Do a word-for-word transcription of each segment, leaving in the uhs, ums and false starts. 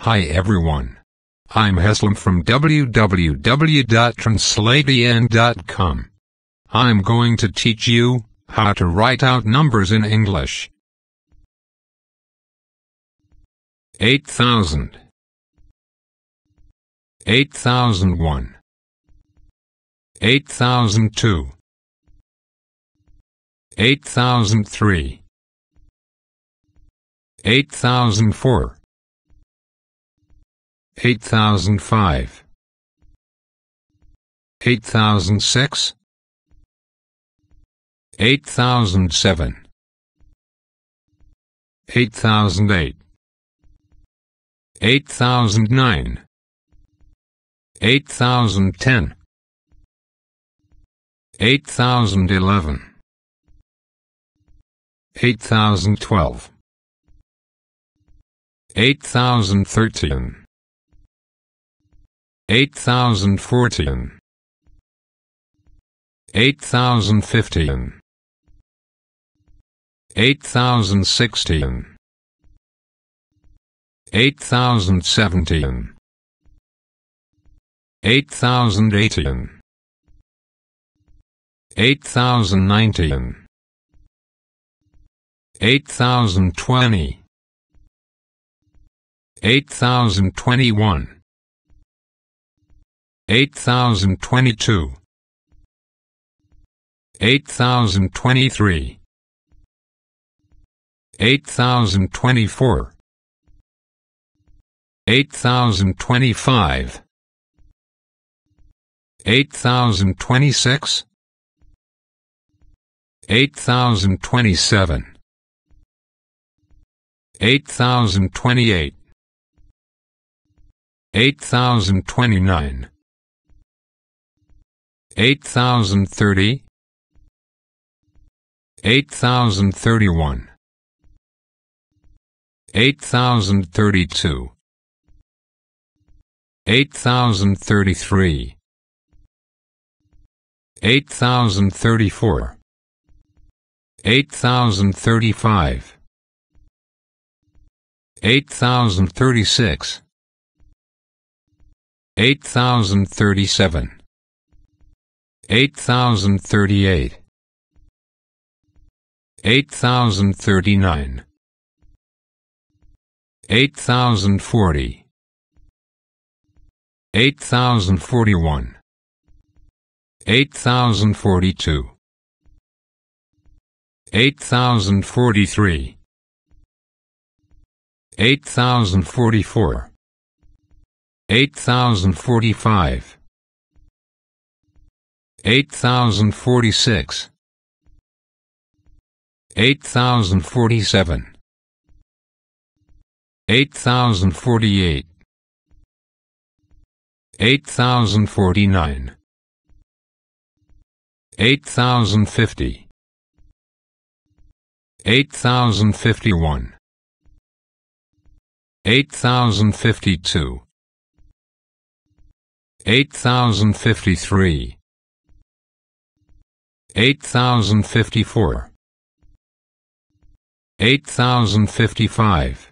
Hi everyone. I'm Heslam from w w w dot translatien dot com. I'm going to teach you how to write out numbers in English. eight thousand, eight thousand one, eight thousand two, eight thousand three, eight thousand four, eight thousand five, eight thousand six, eight thousand seven, eight thousand eight, eight thousand nine, eight thousand ten, eight thousand eleven, eight thousand twelve, eight thousand thirteen, eight thousand fourteen, eight thousand fifteen, eight thousand sixteen, eight thousand seventeen, eight thousand eighteen, eight thousand nineteen, eight thousand twenty, eight thousand twenty-one, eight thousand twenty-two, eight thousand twenty-three, eight thousand twenty-four, eight thousand twenty-five, eight thousand twenty-six, eight thousand twenty-seven, eight thousand twenty-eight, eight thousand twenty-nine, eight thousand thirty, eight thousand thirty-one, eight thousand thirty-two, eight thousand thirty-three, eight thousand thirty-four, eight thousand thirty-five, eight thousand thirty-six, eight thousand thirty-seven, eight thousand thirty-eight, eight thousand thirty-nine, eight thousand forty, eight thousand forty-one, eight thousand forty-two, eight thousand forty-three, eight thousand forty-four, eight thousand forty-five, eight thousand forty-six, eight thousand forty-seven, eight thousand forty-eight, eight thousand forty-nine, eight thousand fifty, eight thousand fifty-one, eight thousand fifty-two, eight thousand fifty-three, eight thousand fifty-four, eight thousand fifty-five,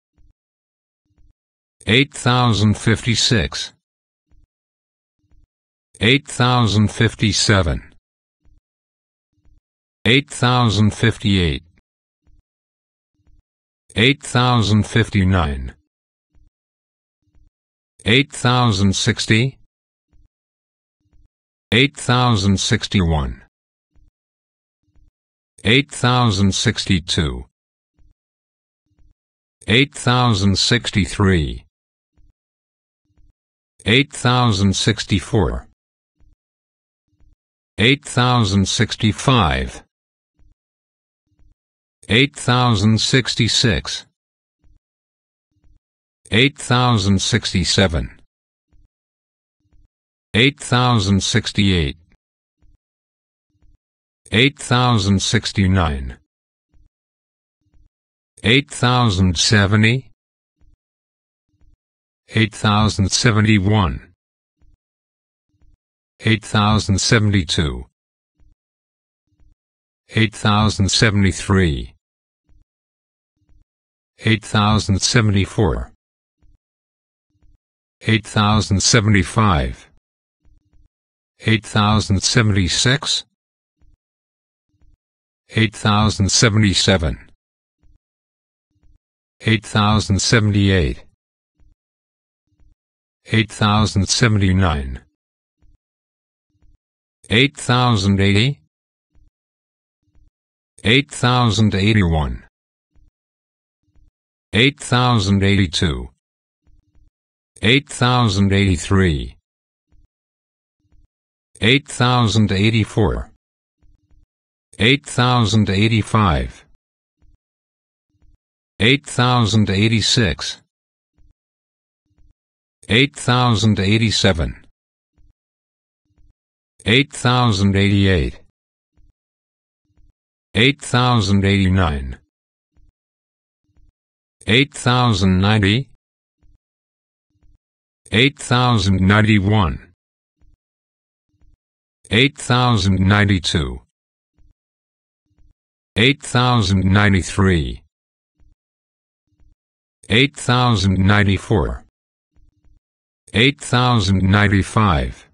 eight thousand fifty-six, eight thousand fifty-seven, eight thousand fifty-eight, eight thousand fifty-nine, eight thousand sixty, eight thousand sixty-one, eight thousand sixty-two, eight thousand sixty-three, eight thousand sixty-four, eight thousand sixty-five, eight thousand sixty-six, eight thousand sixty-seven, eight thousand sixty-eight, eight thousand sixty-nine, eight thousand seventy, eight thousand seventy-one, eight thousand seventy-two, eight thousand seventy-three, eight thousand seventy-four, eight thousand seventy-five, eight thousand seventy-six, eight thousand seventy-seven, eight thousand seventy-eight, eight thousand seventy-nine, eight thousand eighty, eight thousand eighty-one, eight thousand eighty-two, eight thousand eighty-three, eight thousand eighty-four, eight thousand eighty-five, eight thousand eighty-six, eight thousand eighty-seven, eight thousand eighty-eight, eight thousand eighty-nine, eight thousand ninety, eight thousand ninety-one, eight thousand ninety-two, eight thousand ninety-three, eight thousand ninety-four, eight thousand ninety-five,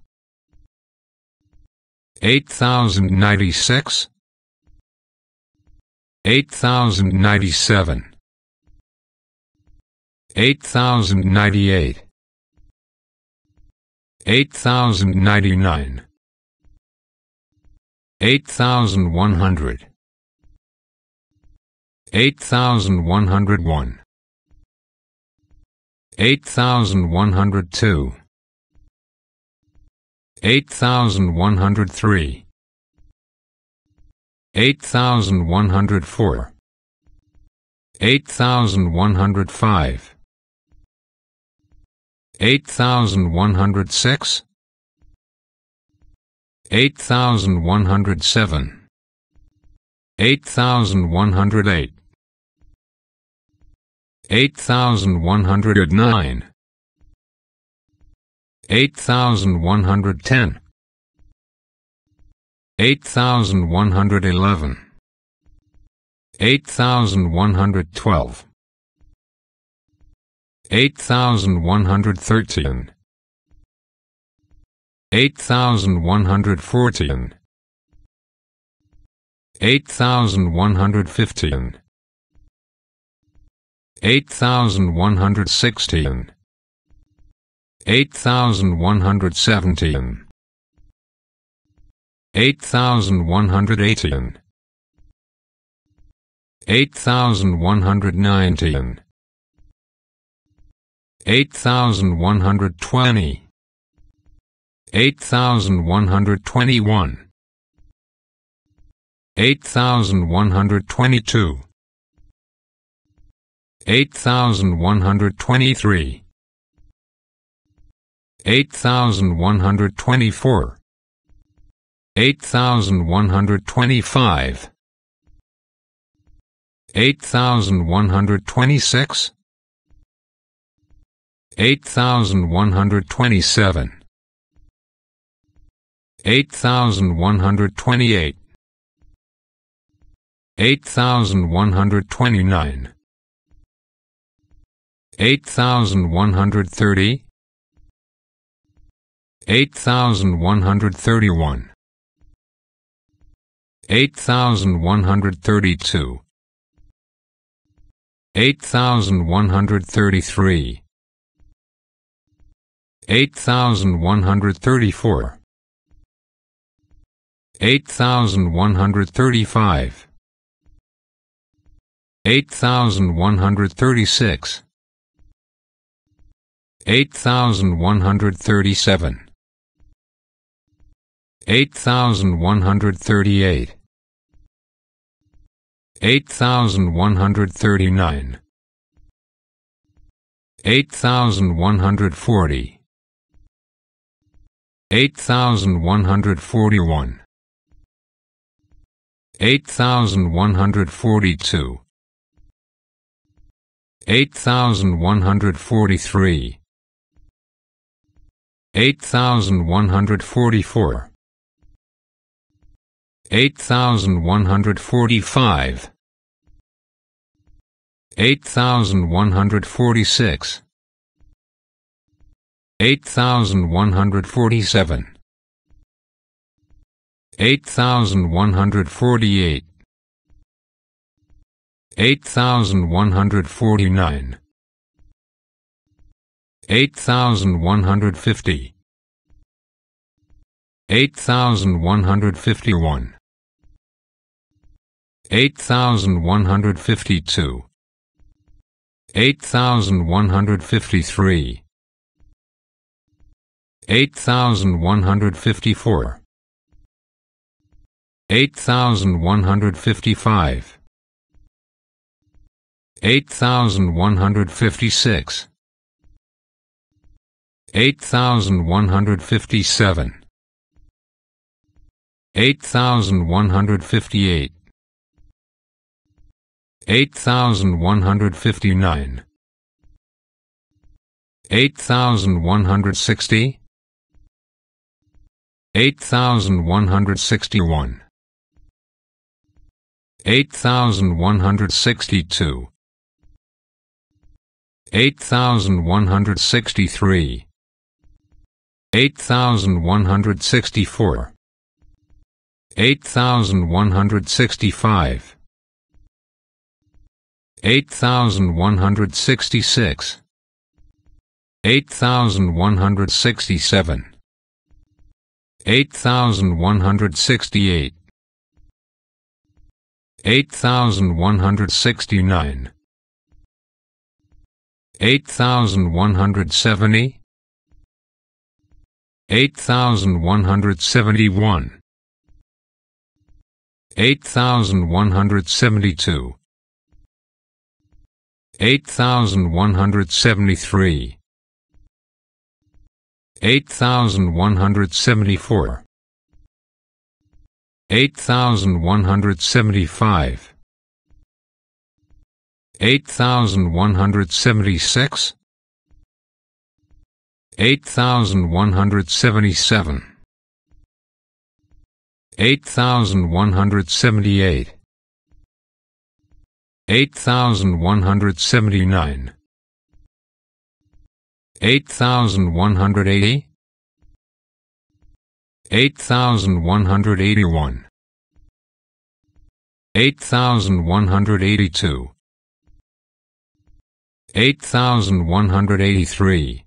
eight thousand ninety-six, eight thousand ninety-seven, eight thousand ninety-eight, eight thousand ninety-nine, eight thousand one hundred, eight thousand one hundred one, eight thousand one hundred two, eight thousand one hundred three, eight thousand one hundred four, eight thousand one hundred five, eight thousand one hundred six, eight thousand one hundred seven, eight thousand one hundred eight, eight thousand one hundred nine, eight thousand one hundred ten, eight thousand one hundred eleven, eight thousand one hundred twelve, eight thousand one hundred thirteen, eight thousand one hundred fourteen, eight thousand one hundred fifteen, eight thousand one hundred sixteen, eight thousand one hundred seventeen, eight thousand one hundred eighteen, eight thousand one hundred nineteen, eight thousand one hundred twenty, eight thousand one hundred twenty-one, eight thousand one hundred twenty-two, eight thousand one hundred twenty-three, eight thousand one hundred twenty-four, eight thousand one hundred twenty-five, eight thousand one hundred twenty-six, eight thousand one hundred twenty-seven, eight thousand one hundred twenty-eight, eight thousand one hundred twenty-nine, eight thousand one hundred thirty, eight thousand one hundred thirty-one, eight thousand one hundred thirty-two, eight thousand one hundred thirty-three, eight thousand one hundred thirty-four, eight thousand one hundred thirty-five, eight thousand one hundred thirty-six, eight thousand one hundred thirty-seven, eight thousand one hundred thirty-eight, eight thousand one hundred thirty-nine, eight thousand one hundred forty, eight thousand one hundred forty-one, eight thousand one hundred forty-two, eight thousand one hundred forty-three, eight thousand one hundred forty-four, eight thousand one hundred forty-five, eight thousand one hundred forty-six, eight thousand one hundred forty-seven, eight thousand one hundred forty-eight, eight thousand one hundred forty-nine, eight thousand one hundred fifty, eight thousand one hundred fifty-one, eight thousand one hundred fifty-two, eight thousand one hundred fifty-three, eight thousand one hundred fifty-four, eight thousand one hundred fifty-five, eight thousand one hundred fifty-six, eight thousand one hundred fifty-seven, eight thousand one hundred fifty-eight, eight thousand one hundred fifty-nine, eight thousand one hundred sixty, eight thousand one hundred sixty-one, eight thousand one hundred sixty-two, eight thousand one hundred sixty-three, eight thousand one hundred sixty-four, eight thousand one hundred sixty-five, eight thousand one hundred sixty-six, eight thousand one hundred sixty-seven, eight thousand one hundred sixty-eight, eight thousand one hundred sixty-nine, eight thousand one hundred seventy, eight thousand one hundred seventy-one, eight thousand one hundred seventy-two, eight thousand one hundred seventy-three, eight thousand one hundred seventy-four, eight thousand one hundred seventy-five, eight thousand one hundred seventy-six, eight thousand one hundred seventy-seven, eight thousand one hundred seventy-eight, eight thousand one hundred seventy-nine, eight thousand one hundred eighty, eight thousand one hundred eighty-one, eight thousand one hundred eighty-two, eight thousand one hundred eighty-three,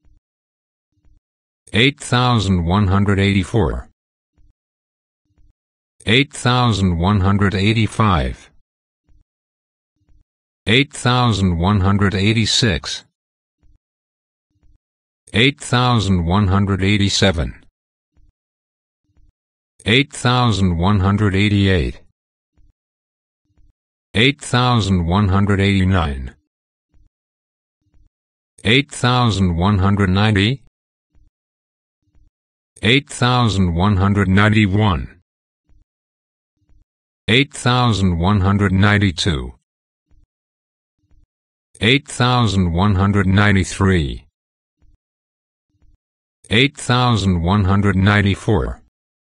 eight thousand one hundred eighty-four, eight thousand one hundred eighty-five, eight thousand one hundred eighty-six, eight thousand one hundred eighty-seven, eight thousand one hundred eighty-eight, eight thousand one hundred eighty-nine, eight thousand one hundred ninety, eight thousand one hundred ninety-one, eight thousand one hundred ninety-two, eight thousand one hundred ninety-three, eight thousand one hundred ninety-four,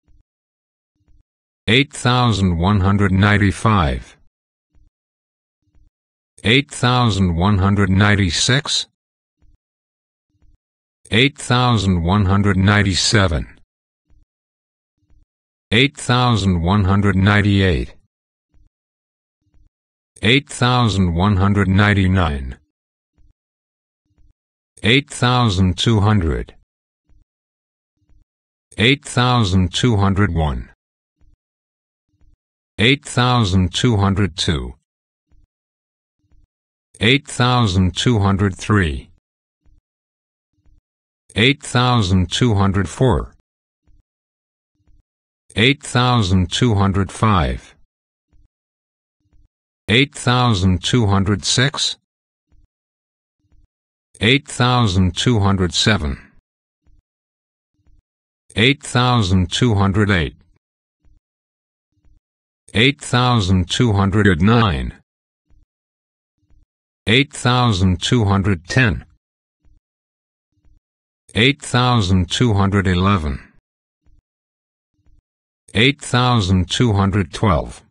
eight thousand one hundred ninety-five, eight thousand one hundred ninety-six, eight thousand one hundred ninety-seven, eight thousand one hundred ninety-eight, eight thousand one hundred ninety-nine, eight thousand two hundred, eight thousand two hundred one, eight thousand two hundred two, eight thousand two hundred three, eight thousand two hundred four, eight thousand two hundred five, eight thousand two hundred six, eight thousand two hundred seven, eight thousand two hundred eight, eight thousand two hundred nine, eight thousand two hundred ten, eight thousand two hundred eleven, eight thousand two hundred twelve,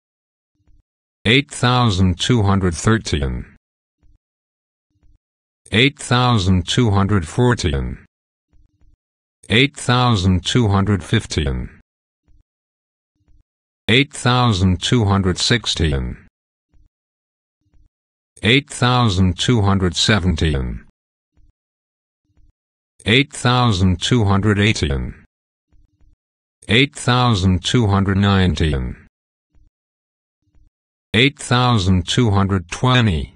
eight thousand two hundred thirteen, eight thousand two hundred fourteen, eight thousand two hundred fifteen, eight thousand two hundred sixteen, eight thousand two hundred seventeen, eight thousand two hundred eighteen, eight thousand two hundred nineteen, eight thousand two hundred twenty,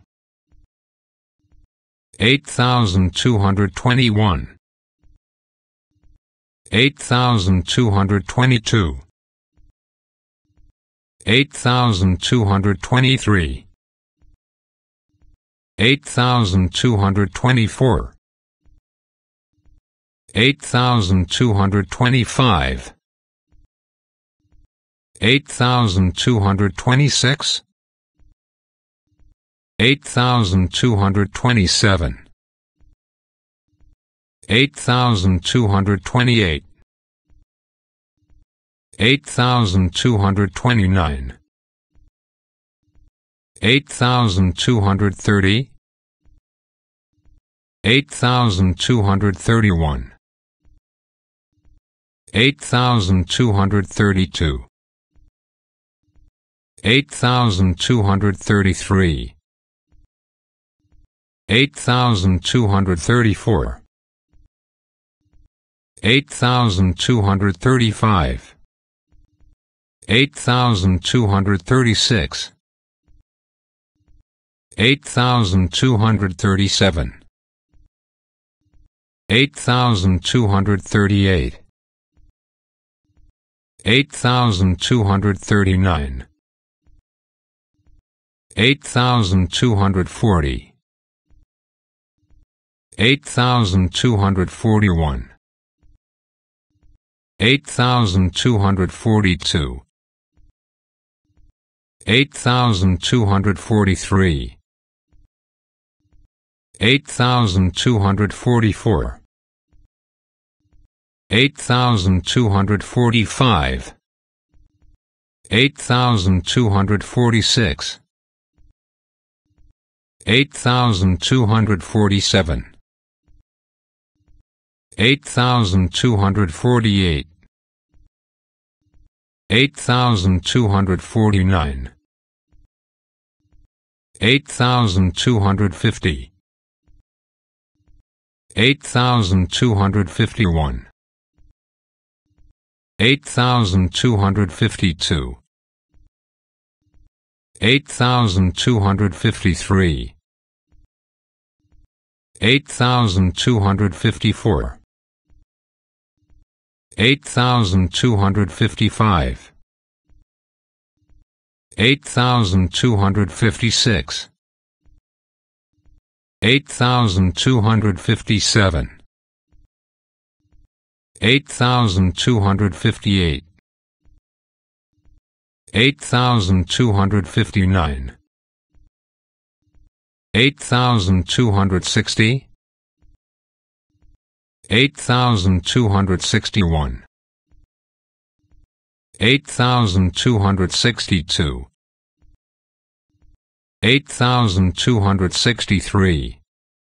eight thousand two hundred twenty-one, eight thousand two hundred twenty-two, eight thousand two hundred twenty-three, eight thousand two hundred twenty-four, eight thousand two hundred twenty-five, eight thousand two hundred twenty-six, eight thousand two hundred twenty-seven, eight thousand two hundred twenty-eight, eight thousand two hundred twenty-nine, eight thousand two hundred thirty, eight thousand two hundred thirty-one, eight thousand two hundred thirty-two, eight thousand two hundred thirty-three, eight thousand two hundred thirty-four, eight thousand two hundred thirty-five, eight thousand two hundred thirty-six, eight thousand two hundred thirty-seven, eight thousand two hundred thirty-eight, eight thousand two hundred thirty-nine, eight thousand two hundred forty, eight thousand two hundred forty-one, eight thousand two hundred forty-two, eight thousand two hundred forty-three, eight thousand two hundred forty-four, eight thousand two hundred forty-five, eight thousand two hundred forty-six, eight thousand two hundred forty-seven, eight thousand two hundred forty-eight, eight thousand two hundred forty-nine, eight thousand two hundred fifty, eight thousand two hundred fifty-one, eight thousand two hundred fifty-two, eight thousand two hundred fifty-three, eight thousand two hundred fifty-four, eight thousand two hundred fifty-five, eight thousand two hundred fifty-six, eight thousand two hundred fifty-seven, eight thousand two hundred fifty-eight, eight thousand two hundred fifty-nine, eight thousand two hundred sixty, eight thousand two hundred sixty-one, eight thousand two hundred sixty-two, eight thousand two hundred sixty-three,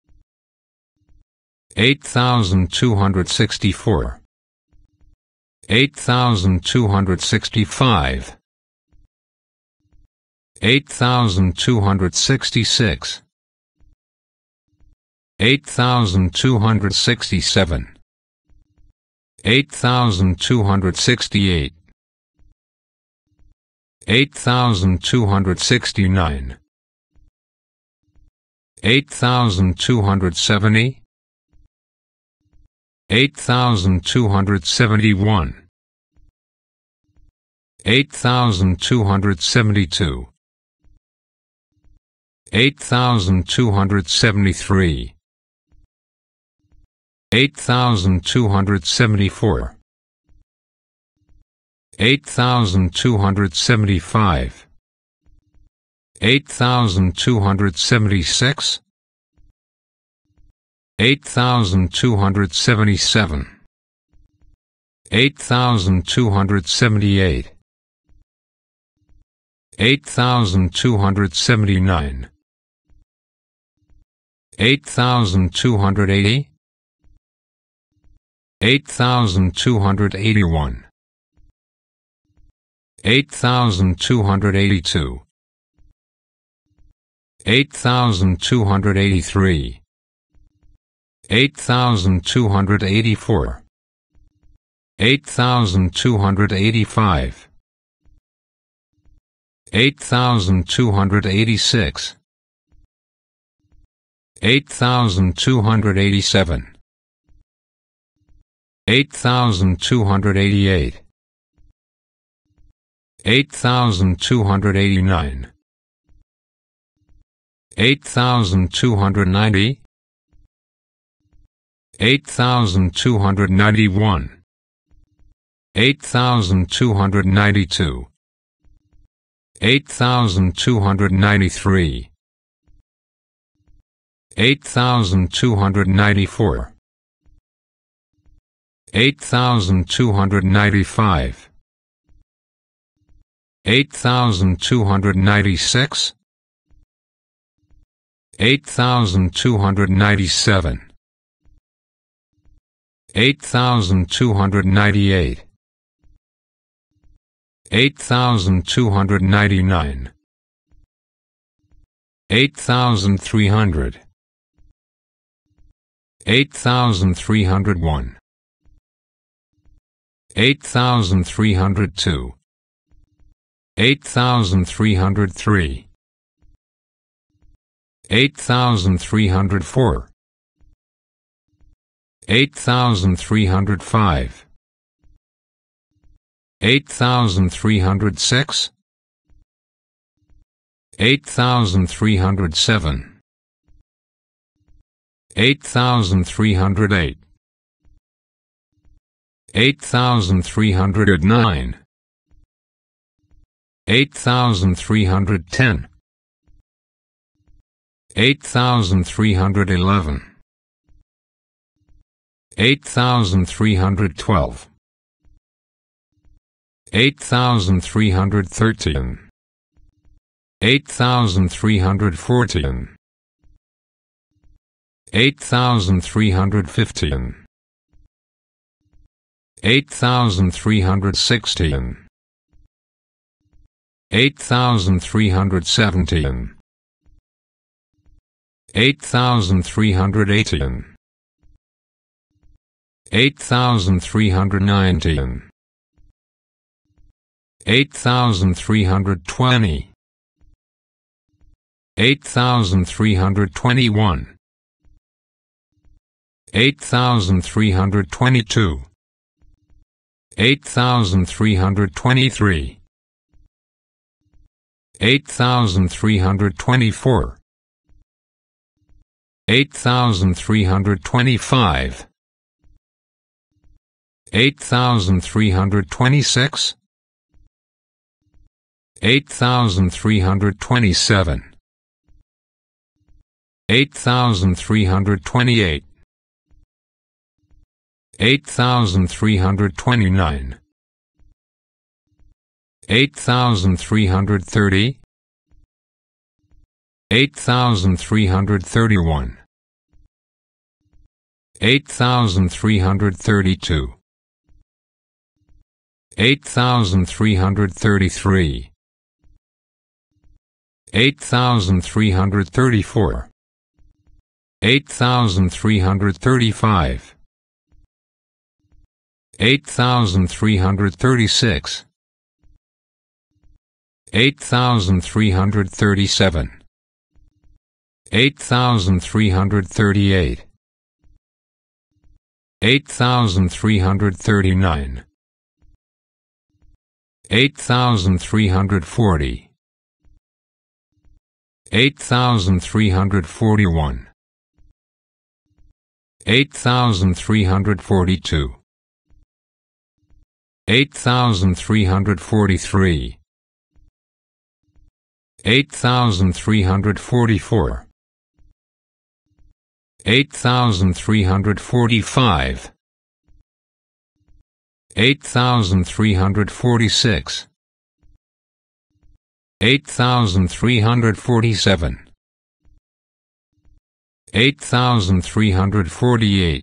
eight thousand two hundred sixty-four, eight thousand two hundred sixty-five, eight thousand two hundred sixty-six, eight thousand two hundred sixty-seven, eight thousand two hundred sixty-eight, eight thousand two hundred sixty-nine, eight thousand two hundred seventy, eight thousand two hundred seventy-one, eight thousand two hundred seventy-two, eight thousand two hundred seventy-three, eight thousand two hundred seventy-four, eight thousand two hundred seventy-five, eight thousand two hundred seventy-six, eight thousand two hundred seventy-seven, eight thousand two hundred seventy-eight, eight thousand two hundred seventy-nine, eight thousand two hundred eighty, eight thousand two hundred eighty-one, eight thousand two hundred eighty-two, eight thousand two hundred eighty-three, eight thousand two hundred eighty-four, eight thousand two hundred eighty-five, eight thousand two hundred eighty-six, eight thousand two hundred eighty-seven, eight thousand two hundred eighty-eight, eight thousand two hundred eighty-nine, eight thousand two hundred ninety, eight thousand two hundred ninety-one, eight thousand two hundred ninety-two, eight thousand two hundred ninety-three, eight thousand two hundred ninety-four, eight thousand two hundred ninety-five, eight thousand two hundred ninety-six, eight thousand two hundred ninety-seven, eight thousand two hundred ninety-eight, eight thousand two hundred ninety-nine, eight thousand three hundred, eight thousand three hundred one, eight thousand three hundred two, eight thousand three hundred three, eight thousand three hundred four, eight thousand three hundred five, eight thousand three hundred six, eight thousand three hundred seven, eight thousand three hundred eight, eight thousand three hundred nine, eight thousand three hundred ten, eight thousand three hundred eleven, eight thousand three hundred twelve, eight thousand three hundred thirteen, eight thousand three hundred fourteen, eight thousand three hundred fifteen, eight thousand three hundred sixteen, eight thousand three hundred seventeen, eight thousand three hundred eighteen, eight thousand three hundred nineteen, eight thousand three hundred twenty, eight thousand three hundred twenty-one, eight thousand three hundred twenty-two, eight thousand three hundred twenty-three, eight thousand three hundred twenty-four, eight thousand three hundred twenty-five, eight thousand three hundred twenty-six, eight thousand three hundred twenty-seven, eight thousand three hundred twenty-eight, eight thousand three hundred twenty-nine, eight thousand three hundred thirty, eight thousand three hundred thirty-one, eight thousand three hundred thirty-two, eight thousand three hundred thirty-three, eight thousand three hundred thirty-four, eight thousand three hundred thirty-five, eight thousand three hundred thirty-six, eight thousand three hundred thirty-seven, eight thousand three hundred thirty-eight, eight thousand three hundred thirty-nine, eight thousand three hundred forty, eight thousand three hundred forty-one, eight thousand three hundred forty-two, eight thousand three hundred forty-three, eight thousand three hundred forty-four, eight thousand three hundred forty-five, eight thousand three hundred forty-six, eight thousand three hundred forty-seven, eight thousand three hundred forty-eight,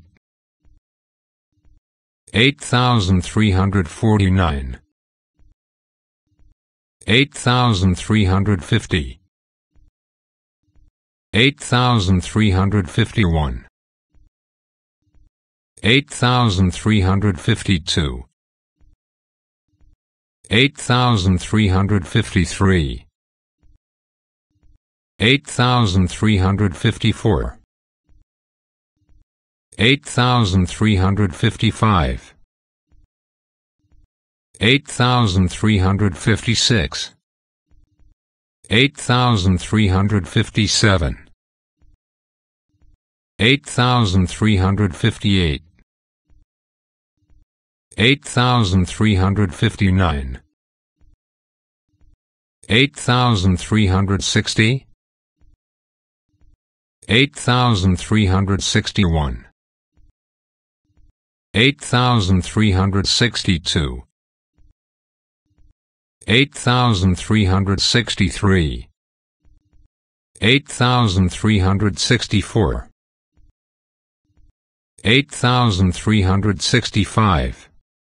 eight thousand three hundred forty-nine, eight thousand three hundred fifty, eight thousand three hundred fifty-one, eight thousand three hundred fifty-two, eight thousand three hundred fifty-three, eight thousand three hundred fifty-four, eight thousand three hundred fifty-five, eight thousand three hundred fifty-six, eight thousand three hundred fifty-seven, eight thousand three hundred fifty-eight, eight thousand three hundred fifty-nine, eight thousand three hundred sixty, eight thousand three hundred sixty-one, eight thousand three hundred sixty-two, eight thousand three hundred sixty-three, eight thousand three hundred sixty-four, eight thousand three hundred sixty-five,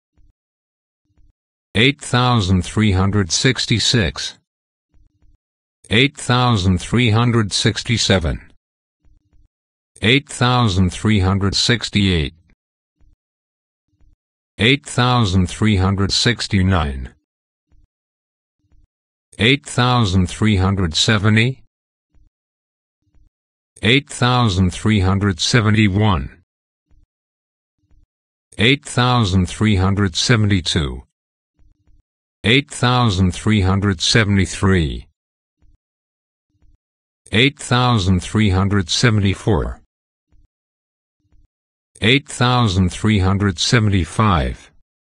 eight thousand three hundred sixty-six, eight thousand three hundred sixty-seven, eight thousand three hundred sixty-eight, eight thousand three hundred sixty-nine, eight thousand three hundred seventy, eight thousand three hundred seventy-one, eight thousand three hundred seventy-two, eight thousand three hundred seventy-three, eight thousand three hundred seventy-four, eight thousand three hundred seventy-five,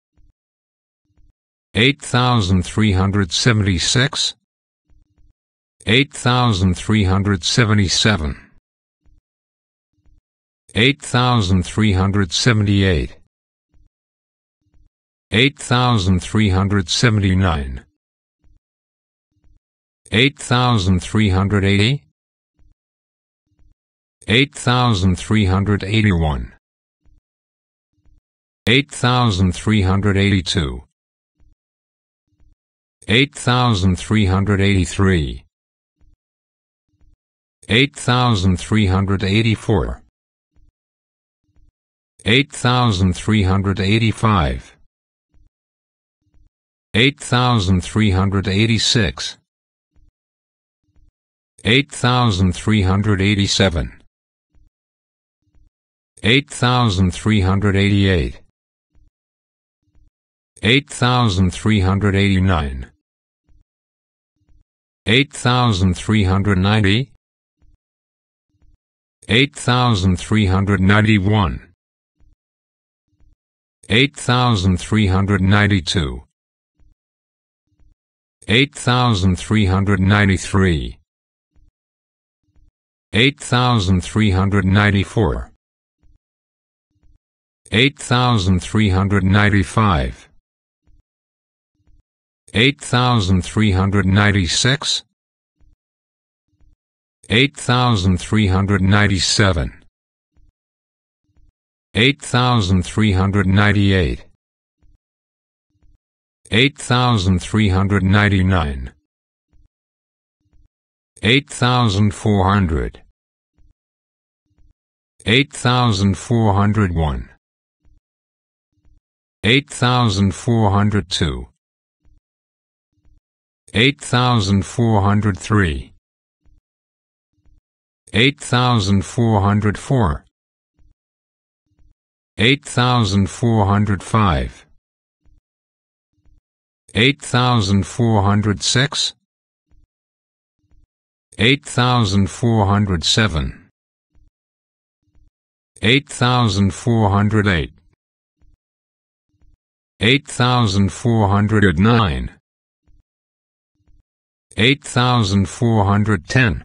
eight thousand three hundred seventy-six, eight thousand three hundred seventy-seven, eight thousand three hundred seventy-eight, eight thousand three hundred seventy-nine, eight thousand three hundred eighty, eight thousand three hundred eighty-one, eight thousand three hundred eighty-two, eight thousand three hundred eighty-three, eight thousand three hundred eighty-four, eight thousand three hundred eighty-five, eight thousand three hundred eighty-six, eight thousand three hundred eighty-seven, eight thousand three hundred eighty-eight, eight thousand three hundred eighty-nine, eight thousand three hundred ninety, eight thousand three hundred ninety-one, eight thousand three hundred ninety-two, eight thousand three hundred ninety-three, eight thousand three hundred ninety-four, eight thousand three hundred ninety-five, eight thousand three hundred ninety-six, eight thousand three hundred ninety-seven, eight thousand three hundred ninety-eight, eight thousand three hundred ninety-nine, eight thousand four hundred, eight thousand four hundred one, eight thousand four hundred two, eight thousand four hundred three, eight thousand four hundred four, eight thousand four hundred five, eight thousand four hundred six, eight thousand four hundred seven, eight thousand four hundred eight, eight thousand four hundred nine, eight thousand four hundred ten,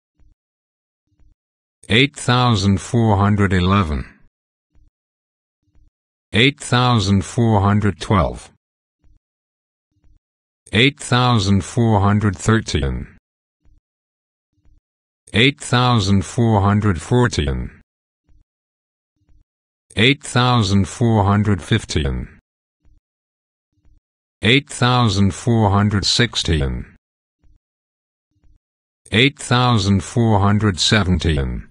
eight thousand four hundred eleven, eight thousand four hundred twelve, eight thousand four hundred thirteen, eight thousand four hundred fourteen, eight thousand four hundred fifteen, eight thousand four hundred sixteen, eight thousand four hundred seventeen,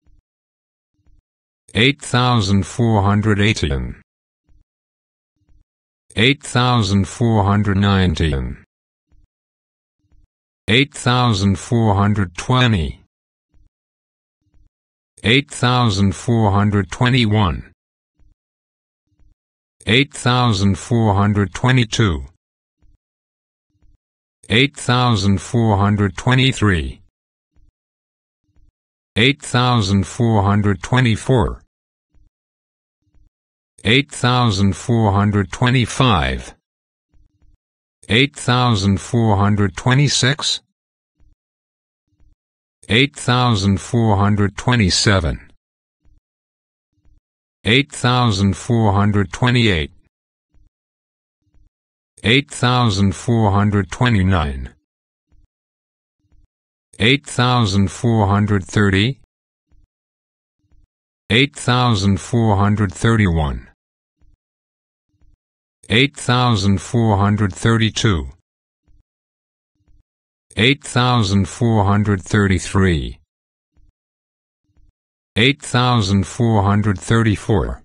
eight thousand four hundred eighteen, eight thousand four hundred nineteen, eight thousand four hundred twenty, eight thousand four hundred twenty-one, eight thousand four hundred twenty-two, eight thousand four hundred twenty-three, eight thousand four hundred twenty-four, eight thousand four hundred twenty-five, eight thousand four hundred twenty-six, eight thousand four hundred twenty-seven, eight thousand four hundred twenty-eight, eight thousand four hundred twenty-nine, eight thousand four hundred thirty, eight thousand four hundred thirty-one, eight thousand four hundred thirty-two, eight thousand four hundred thirty-three, eight thousand four hundred thirty-four,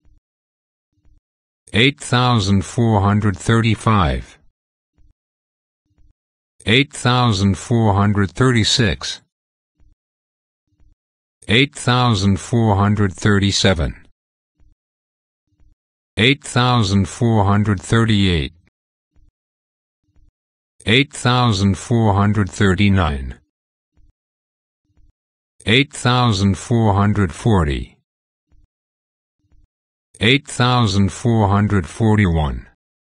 eight thousand four hundred thirty-five, eight thousand four hundred thirty-six, eight thousand four hundred thirty-seven, eight thousand four hundred thirty-eight, eight thousand four hundred thirty-nine, eight thousand four hundred forty, eight thousand four hundred forty-one,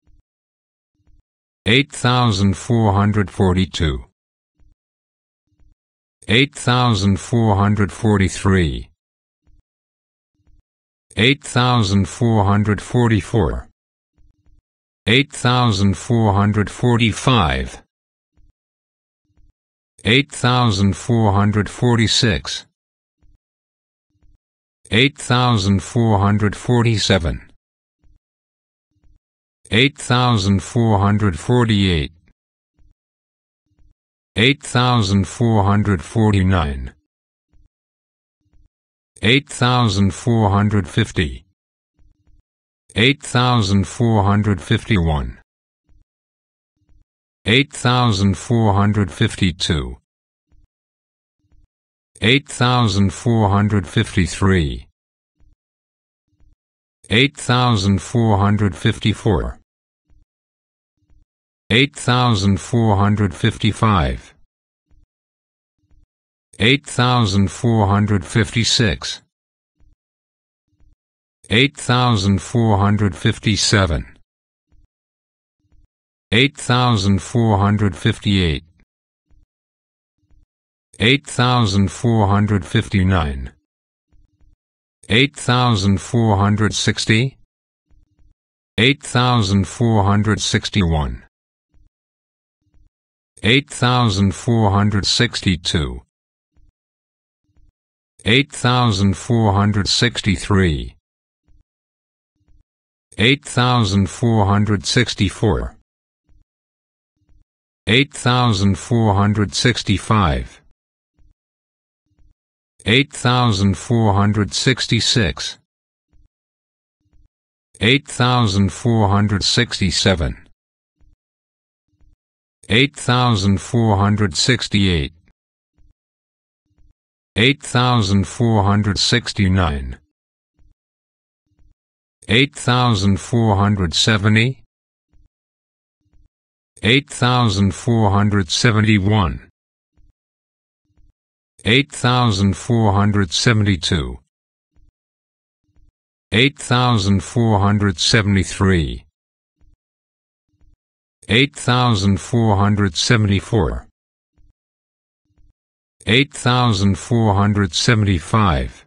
eight thousand four hundred forty-two, eight thousand four hundred forty-three, eight thousand four hundred forty-four, eight thousand four hundred forty-five, eight thousand four hundred forty-six, eight thousand four hundred forty-seven, eight thousand four hundred forty-eight, eight thousand four hundred forty-nine, eight thousand four hundred fifty, eight thousand four hundred fifty-one, eight thousand four hundred fifty-two, eight thousand four hundred fifty-three, eight thousand four hundred fifty-four, eight thousand four hundred fifty-five, eight thousand four hundred fifty-six, eight thousand four hundred fifty-seven, eight thousand four hundred fifty-eight, eight thousand four hundred fifty-nine, eight thousand four hundred sixty, eight thousand four hundred sixty-one, eight thousand four hundred sixty-two, eight thousand four hundred sixty-three, eight thousand four hundred sixty-four, eight thousand four hundred sixty-five, eight thousand four hundred sixty-six, eight thousand four hundred sixty-seven, eight thousand four hundred sixty-eight, eight thousand four hundred sixty-nine, eight thousand four hundred seventy, eight thousand four hundred seventy-one, eight thousand four hundred seventy-two, eight thousand four hundred seventy-three, eight thousand four hundred seventy-four, eight thousand four hundred seventy-five,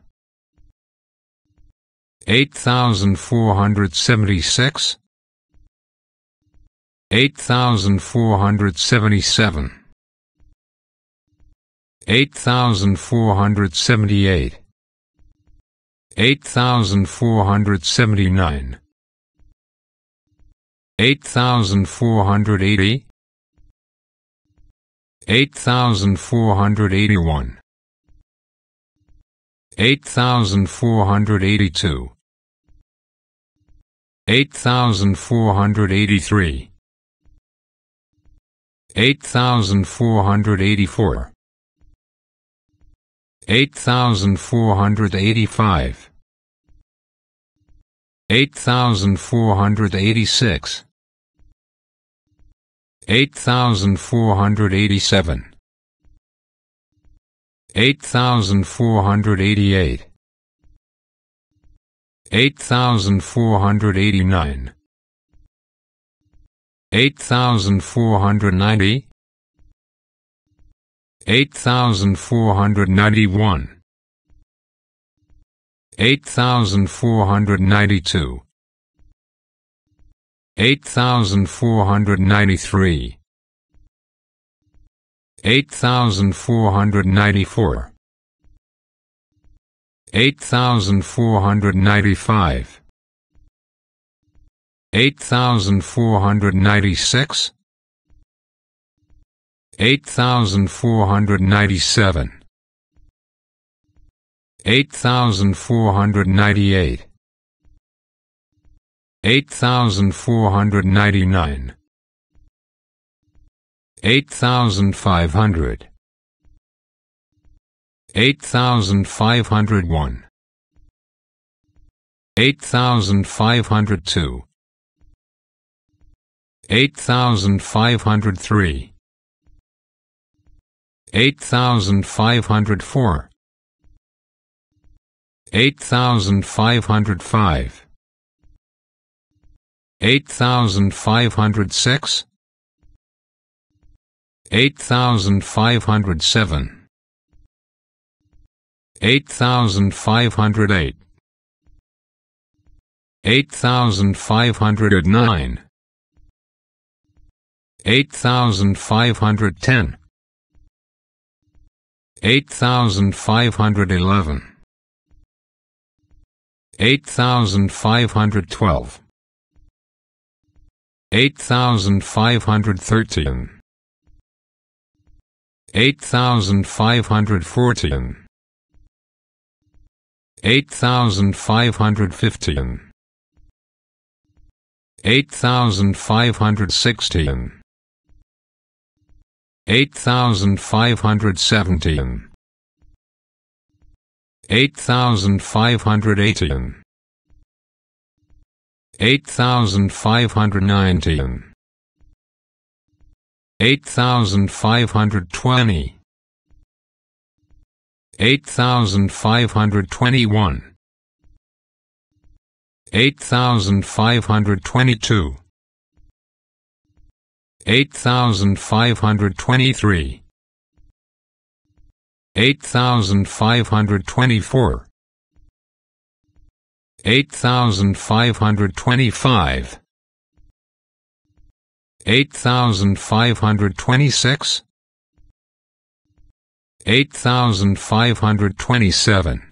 eight thousand four hundred seventy-six, eight thousand four hundred seventy-seven, eight thousand four hundred seventy-eight, eight thousand four hundred seventy-nine, eight thousand four hundred eighty, eight thousand four hundred eighty-one, eight thousand four hundred eighty-two, eight thousand four hundred eighty-three, eight thousand four hundred eighty-four, eight thousand four hundred eighty-five, eight thousand four hundred eighty-six, eight thousand four hundred eighty-seven, eight thousand four hundred eighty-eight, eight thousand four hundred eighty-nine, eight thousand four hundred ninety, eight thousand four hundred ninety-one, eight thousand four hundred ninety-two, eight thousand four hundred ninety-three, eight thousand four hundred ninety-four, eight thousand four hundred ninety-five, eight thousand four hundred ninety-six, eight thousand four hundred ninety-seven, eight thousand four hundred ninety-eight, eight thousand four hundred ninety-nine, eight thousand five hundred, eight thousand five hundred one, eight thousand five hundred two, eight thousand five hundred three, eight thousand five hundred four, eight thousand five hundred five, eight thousand five hundred six, eight thousand five hundred seven, eight thousand five hundred eight, eight thousand five hundred nine, eight thousand five hundred ten, eight thousand five hundred eleven, eight thousand five hundred twelve, eight thousand five hundred thirteen, eight thousand five hundred fourteen, eight thousand five hundred fifteen, eight thousand five hundred sixteen, eight thousand five hundred seventeen, eight thousand five hundred eighteen, eight thousand five hundred nineteen, eight thousand five hundred twenty, eight thousand five hundred twenty-one, eight thousand five hundred twenty-two, eight thousand five hundred twenty-three, eight thousand five hundred twenty-four, eight thousand five hundred twenty-five, eight thousand five hundred twenty-six, eight thousand five hundred twenty-seven,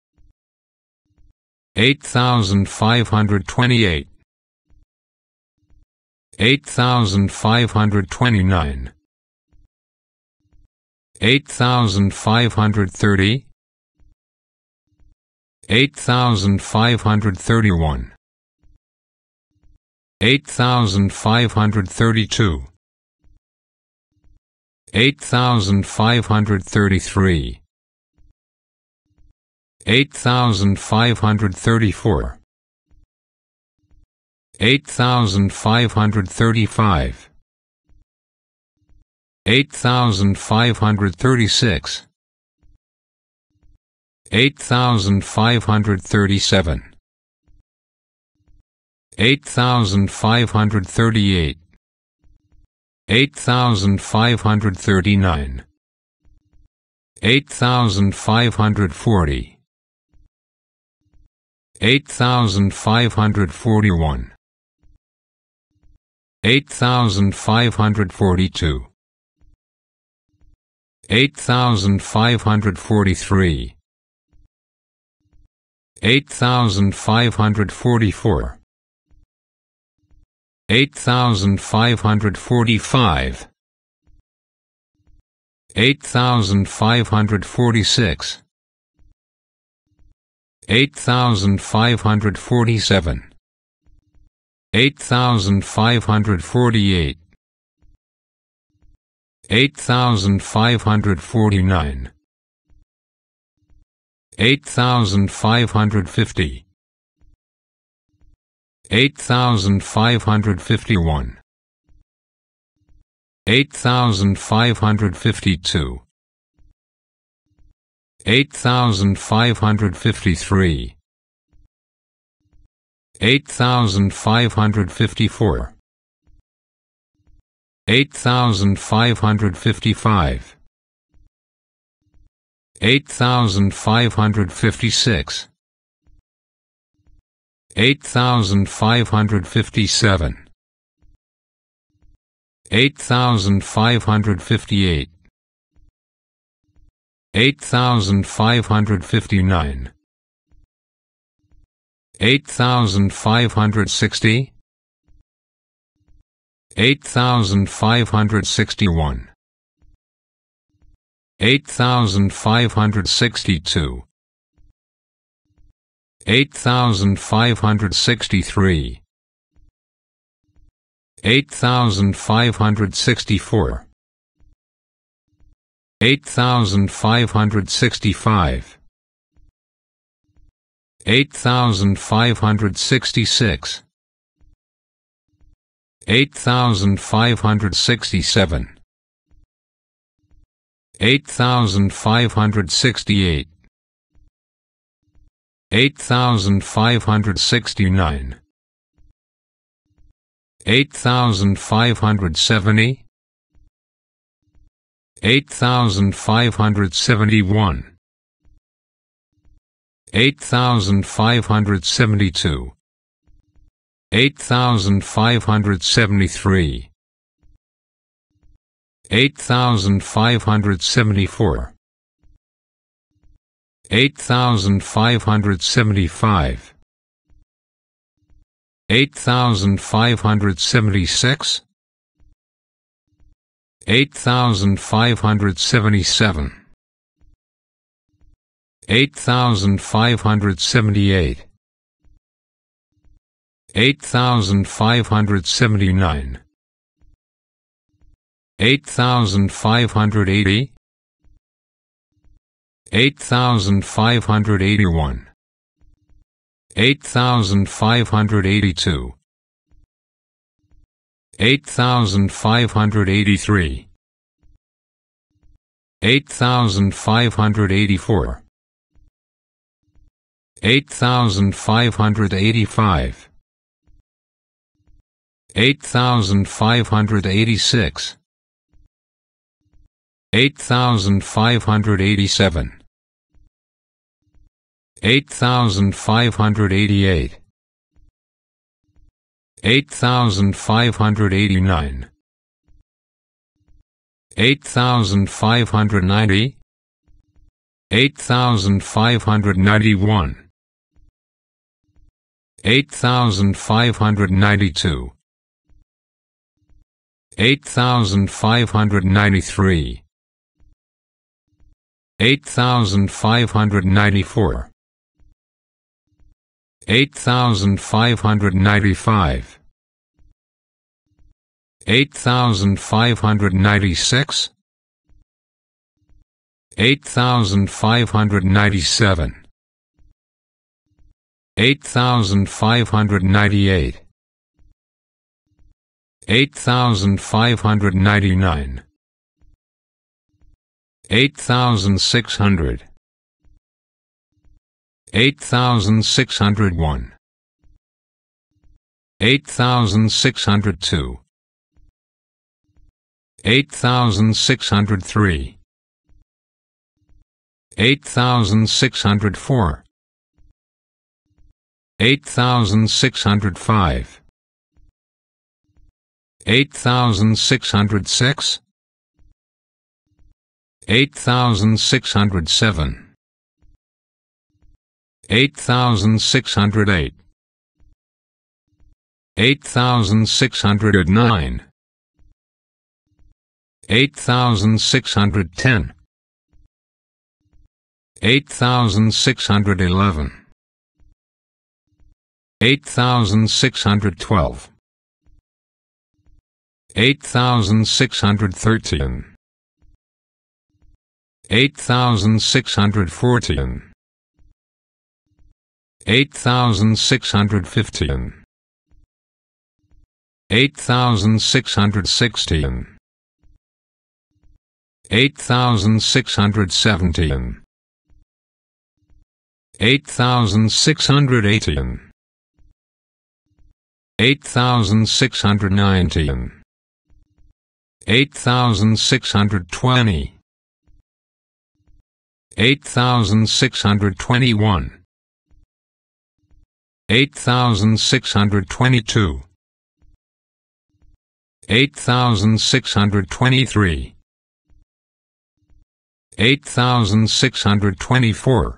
eight thousand five hundred twenty-eight, eight thousand five hundred twenty-nine, eight thousand five hundred thirty, eight thousand five hundred thirty-one, eight thousand five hundred thirty-two, eight thousand five hundred thirty-three, eight thousand five hundred thirty-four, eight thousand five hundred thirty-five, eight thousand five hundred thirty-six, eight thousand five hundred thirty-seven, eight thousand five hundred thirty-eight, eight thousand five hundred thirty-nine, eight thousand five hundred forty, eight thousand five hundred forty-one, eight thousand five hundred forty-two, eight thousand five hundred forty-three, eight thousand five hundred forty-four, eight thousand five hundred forty-five, eight thousand five hundred forty-six, eight thousand five hundred forty-seven, eight thousand five hundred forty-eight, eight thousand five hundred forty-nine, eight thousand five hundred fifty, eight thousand five hundred fifty-one, eight thousand five hundred fifty-two, eight thousand five hundred fifty-three, eight thousand five hundred fifty-four, eight thousand five hundred fifty-five, eight thousand five hundred fifty-six, eight thousand five hundred fifty-seven, eight thousand five hundred fifty-eight, eight thousand five hundred fifty-nine, eight thousand five hundred sixty, eight thousand five hundred sixty-one, eight thousand five hundred sixty-two, eight thousand five hundred sixty-three, eight thousand five hundred sixty-four, eight thousand five hundred sixty-five, eight thousand five hundred sixty-six, eight thousand five hundred sixty-seven, eight thousand five hundred sixty-eight, eight thousand five hundred sixty-nine, eight thousand five hundred seventy, eight thousand five hundred seventy-one, eight thousand five hundred seventy-two, eight thousand five hundred seventy-three, eight thousand five hundred seventy-four, eight thousand five hundred seventy-five, eight thousand five hundred seventy-six, eight thousand five hundred seventy-seven, eight thousand five hundred seventy-eight, eight thousand five hundred seventy-nine, eight thousand five hundred eighty, eight thousand five hundred eighty-one, eight thousand five hundred eighty-two, eight thousand five hundred eighty-three, eight thousand five hundred eighty-four, eight thousand five hundred eighty-five, eight thousand five hundred eighty-six, eight thousand five hundred eighty-seven, eight thousand five hundred eighty-eight, eight thousand five hundred eighty-nine, eight thousand five hundred ninety, eight thousand five hundred ninety-one, eight thousand five hundred ninety-two, eight thousand five hundred ninety-three, eight thousand five hundred ninety-four, eight thousand five hundred ninety-five, eight thousand five hundred ninety-six, eight thousand five hundred ninety-seven, eight thousand five hundred ninety-eight, eight thousand five hundred ninety-nine, eight thousand six hundred, eight thousand six hundred one, eight thousand six hundred two, eight thousand six hundred three, eight thousand six hundred four, eight thousand six hundred five, eight thousand six hundred six, eight thousand six hundred seven, eight thousand six hundred eight, eight thousand six hundred nine, eight thousand six hundred ten, eight thousand six hundred eleven, eight thousand six hundred twelve, eight thousand six hundred thirteen, eight thousand six hundred fourteen, eight thousand six hundred fifteen, eight thousand six hundred sixteen, eight thousand six hundred seventeen, eight thousand six hundred eighteen, eight thousand six hundred nineteen, eight thousand six hundred twenty, eight thousand six hundred twenty-one, eight thousand six hundred twenty-two, eight thousand six hundred twenty-three, eight thousand six hundred twenty-four,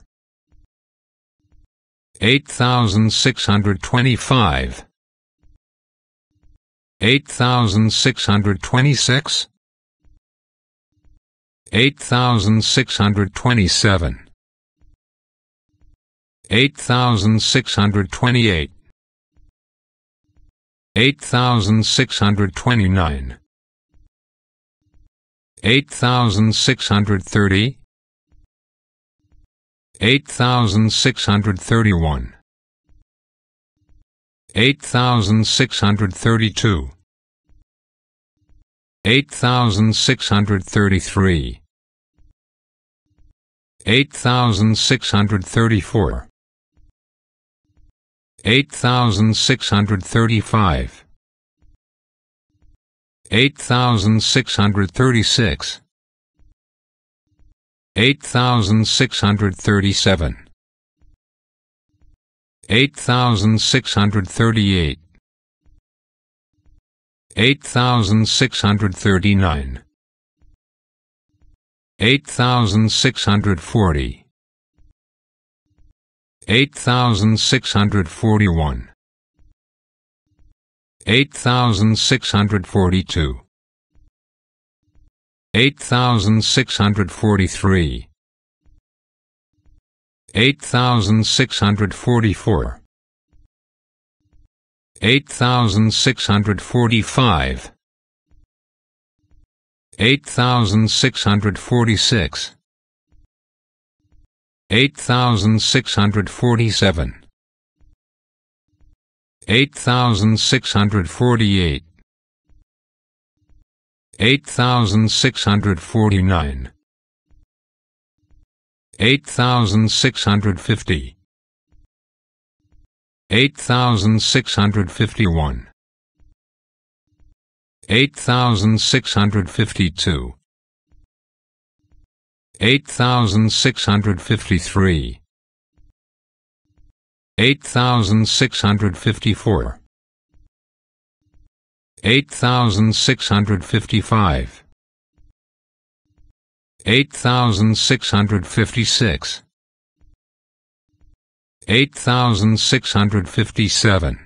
eight thousand six hundred twenty-five, eight thousand six hundred twenty-six, eight thousand six hundred twenty-seven, eight thousand six hundred twenty-eight, eight thousand six hundred twenty-nine, eight thousand six hundred thirty, eight thousand six hundred thirty-one, eight thousand six hundred thirty-two, eight thousand six hundred thirty-three, eight thousand six hundred thirty-four, eight thousand six hundred thirty-five, eight thousand six hundred thirty-six, eight thousand six hundred thirty-seven, eight thousand six hundred thirty-eight, eight thousand six hundred thirty-nine, eight thousand six hundred forty, eight thousand six hundred forty-one, eight thousand six hundred forty-two, eight thousand six hundred forty-three, eight thousand six hundred forty-four, eight thousand six hundred forty-five, eight thousand six hundred forty-six, eight thousand six hundred forty-seven, eight thousand six hundred forty-eight, eight thousand six hundred forty-nine, eight thousand six hundred fifty, eight thousand six hundred fifty-one, eight thousand six hundred fifty-two, eight thousand six hundred fifty-three, eight thousand six hundred fifty-four, eight thousand six hundred fifty-five, eight thousand six hundred fifty-six, eight thousand six hundred fifty-seven,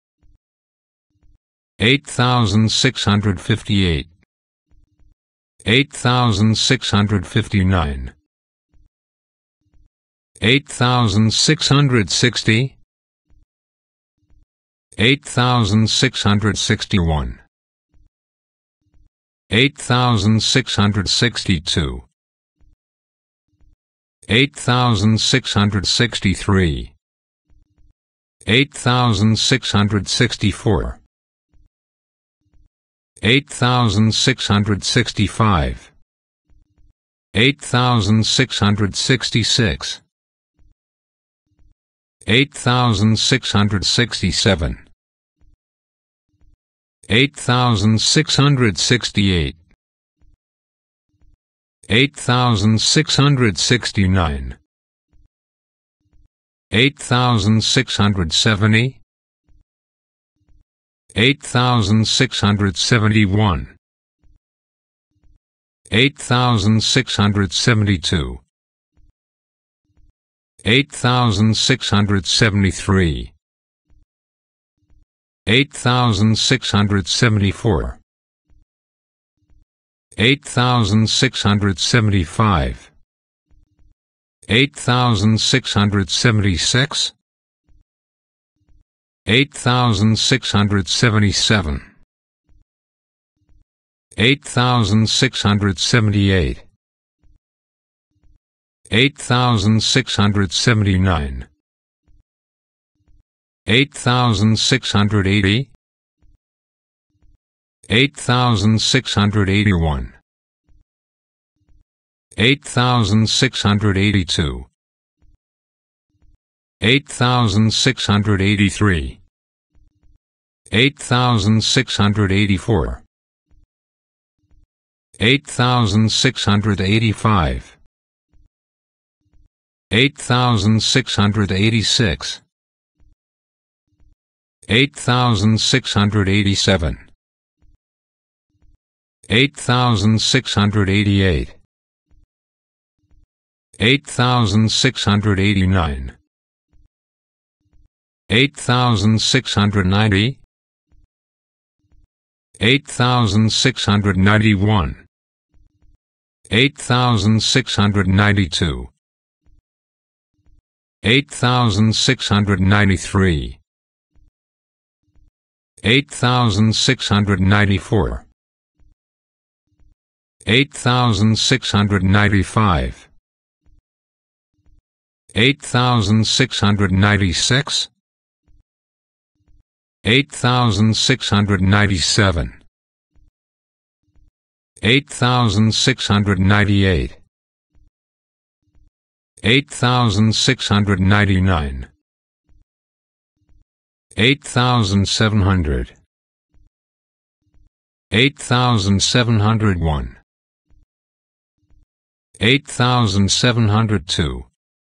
eight thousand six hundred fifty-eight, eight thousand six hundred fifty-nine, eight thousand six hundred sixty, eight thousand six hundred sixty-one, eight thousand six hundred sixty-two, eight thousand six hundred sixty-three, eight thousand six hundred sixty-four, eight thousand six hundred sixty-five, eight thousand six hundred sixty-six, eight thousand six hundred sixty-seven, eight thousand six hundred sixty-eight, eight thousand six hundred sixty-nine, eight thousand six hundred seventy, eight thousand six hundred seventy-one, eight thousand six hundred seventy-two, eight thousand six hundred seventy-three, eight thousand six hundred seventy-four, eight thousand six hundred seventy-five, eight thousand six hundred seventy-six, eight thousand six hundred seventy-seven, eight thousand six hundred seventy-eight, eight thousand six hundred seventy-nine, eight thousand six hundred eighty, eight thousand six hundred eighty-one, eight thousand six hundred eighty-two, eight thousand six hundred eighty-three, eight thousand six hundred eighty-four, eight thousand six hundred eighty-five, eight thousand six hundred eighty-six, eight thousand six hundred eighty-seven, eight thousand six hundred eighty-eight, eight thousand six hundred eighty-nine, eight thousand six hundred ninety, eight thousand six hundred ninety-one, eight thousand six hundred ninety-two, eight thousand six hundred ninety-three, eight thousand six hundred ninety-four, eight thousand six hundred ninety-five, eight thousand six hundred ninety-six, eight thousand six hundred ninety-seven, eight thousand six hundred ninety-eight, eight thousand six hundred ninety-nine, eight thousand seven hundred, eight thousand seven hundred one, eight thousand seven hundred two,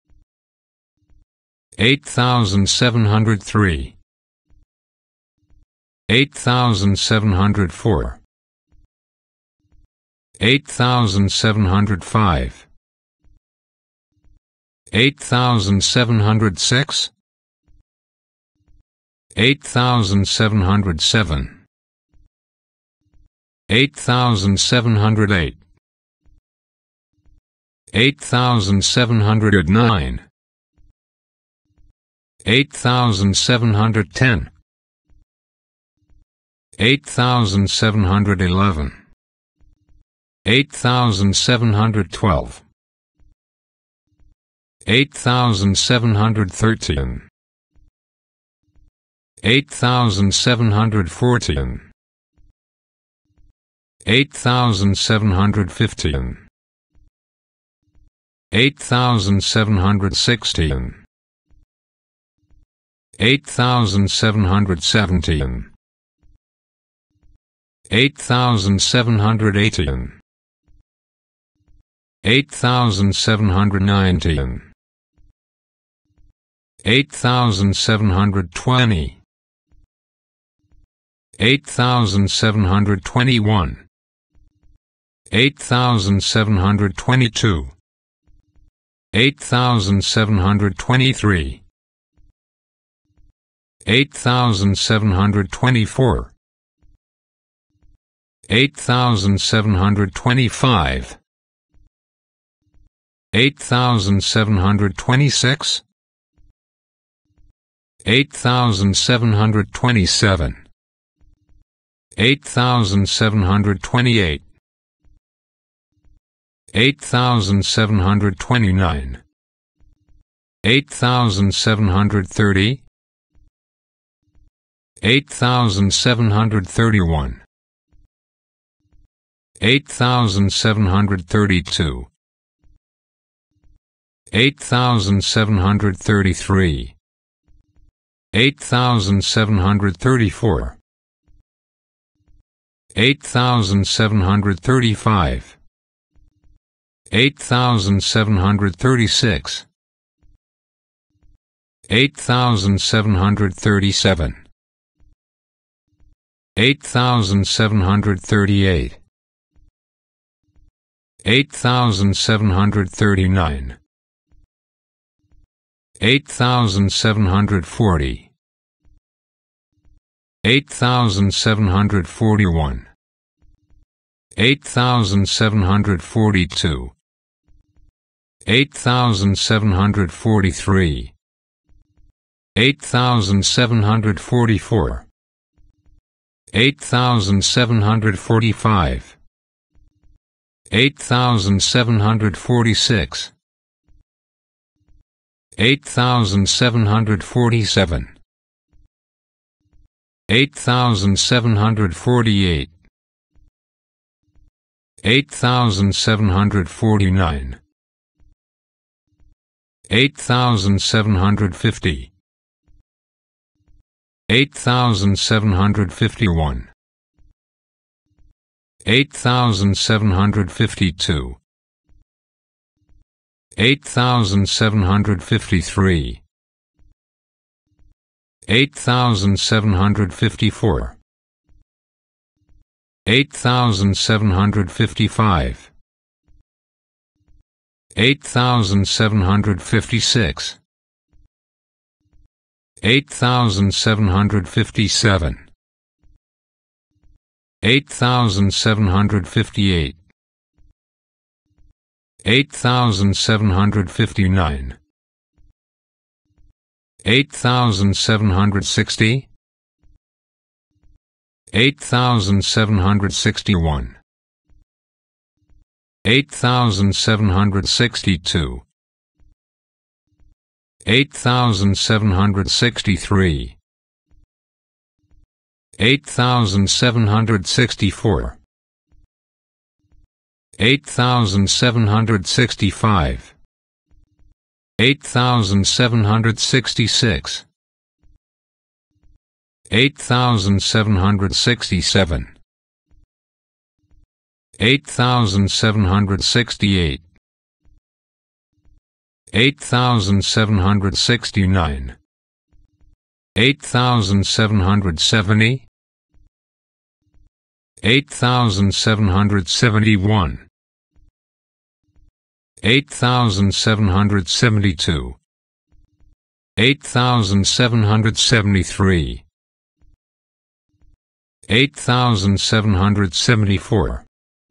eight thousand seven hundred three, eight thousand seven hundred four, eight thousand seven hundred five, eight thousand seven hundred six, eight thousand seven hundred seven, eight thousand seven hundred eight, eight thousand seven hundred nine, eight thousand seven hundred ten, eight thousand seven hundred eleven, eight thousand seven hundred twelve, eight thousand seven hundred thirteen, eight thousand seven hundred fourteen, eight thousand seven hundred fifteen, eight thousand seven hundred sixteen, eight thousand seven hundred seventeen, eight thousand seven hundred eighteen, eight thousand seven hundred nineteen, eight thousand seven hundred twenty, eight thousand seven hundred twenty-one, eight thousand seven hundred twenty-two, eight thousand seven hundred twenty-three, eight thousand seven hundred twenty-four, eight thousand seven hundred twenty-five, eight thousand seven hundred twenty-six, eight thousand seven hundred twenty-seven, eight thousand seven hundred twenty-eight, eight thousand seven hundred twenty-nine, eight thousand seven hundred thirty, eight thousand seven hundred thirty-one, eight thousand seven hundred thirty-two, eight thousand seven hundred thirty-three, eight thousand seven hundred thirty-four, eight thousand seven hundred thirty-five, eight thousand seven hundred thirty-six, eight thousand seven hundred thirty-seven, eight thousand seven hundred thirty-eight, eight thousand seven hundred thirty-nine, eight thousand seven hundred forty, eight thousand seven hundred forty-one, eight thousand seven hundred forty-two, eight thousand seven hundred forty-three, eight thousand seven hundred forty-four, eight thousand seven hundred forty-five, eight thousand seven hundred forty-six, eight thousand seven hundred forty-seven, eight thousand seven hundred forty-eight, eight thousand seven hundred forty-nine, eight thousand seven hundred fifty, eight thousand seven hundred fifty-one, eight thousand seven hundred fifty-two, eight thousand seven hundred fifty-three, eight thousand seven hundred fifty-four, eight thousand seven hundred fifty-five, eight thousand seven hundred fifty-six, eight thousand seven hundred fifty-seven, eight thousand seven hundred fifty-eight, eight thousand seven hundred fifty-nine, eight thousand seven hundred sixty, eight thousand seven hundred sixty-one, eight thousand seven hundred sixty-two, eight thousand seven hundred sixty-three, eight thousand seven hundred sixty-four, eight thousand seven hundred sixty-five, eight thousand seven hundred sixty-six, eight thousand seven hundred sixty-seven, eight thousand seven hundred sixty-eight, eight thousand seven hundred sixty-nine, eight thousand seven hundred seventy, eight thousand seven hundred seventy-one, eight thousand seven hundred seventy-two, eight thousand seven hundred seventy-three, eight thousand seven hundred seventy-four,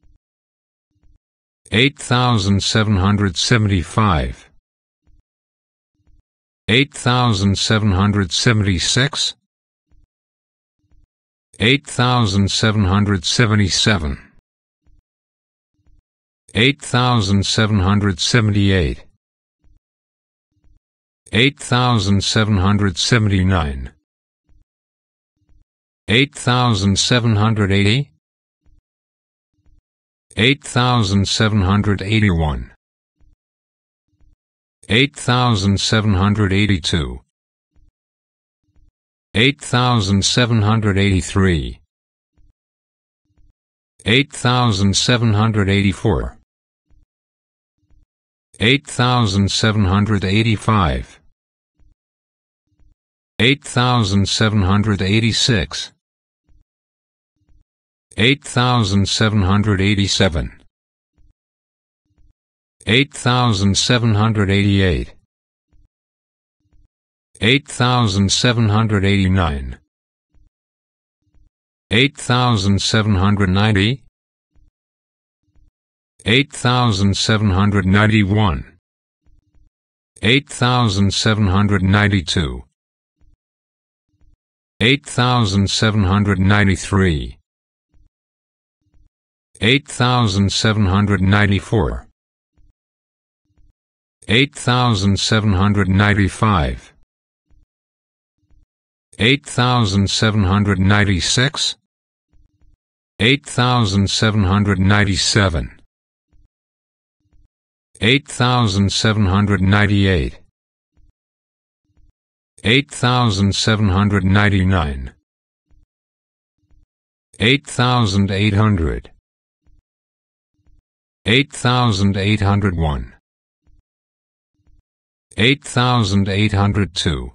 eight thousand seven hundred seventy-five, eight thousand seven hundred seventy-six, eight thousand seven hundred seventy-seven, eight thousand seven hundred seventy-eight, eight thousand seven hundred seventy-nine, eight thousand seven hundred eighty, eight thousand seven hundred eighty-one, eight thousand seven hundred eighty-two, eight thousand seven hundred eighty-three, eight thousand seven hundred eighty-four, eight thousand seven hundred eighty-five, eight thousand seven hundred eighty-six, eight thousand seven hundred eighty-seven, eight thousand seven hundred eighty-eight, eight thousand seven hundred eighty-nine, eight thousand seven hundred ninety, eight thousand seven hundred ninety-one, eight thousand seven hundred ninety-two, eight thousand seven hundred ninety-three, eight thousand seven hundred ninety-four, eight thousand seven hundred ninety-five, eight thousand seven hundred ninety-six, eight thousand seven hundred ninety-seven, eight thousand seven hundred ninety-eight, eight thousand seven hundred ninety-nine, eight thousand eight hundred, eight thousand eight hundred one, eight thousand eight hundred two,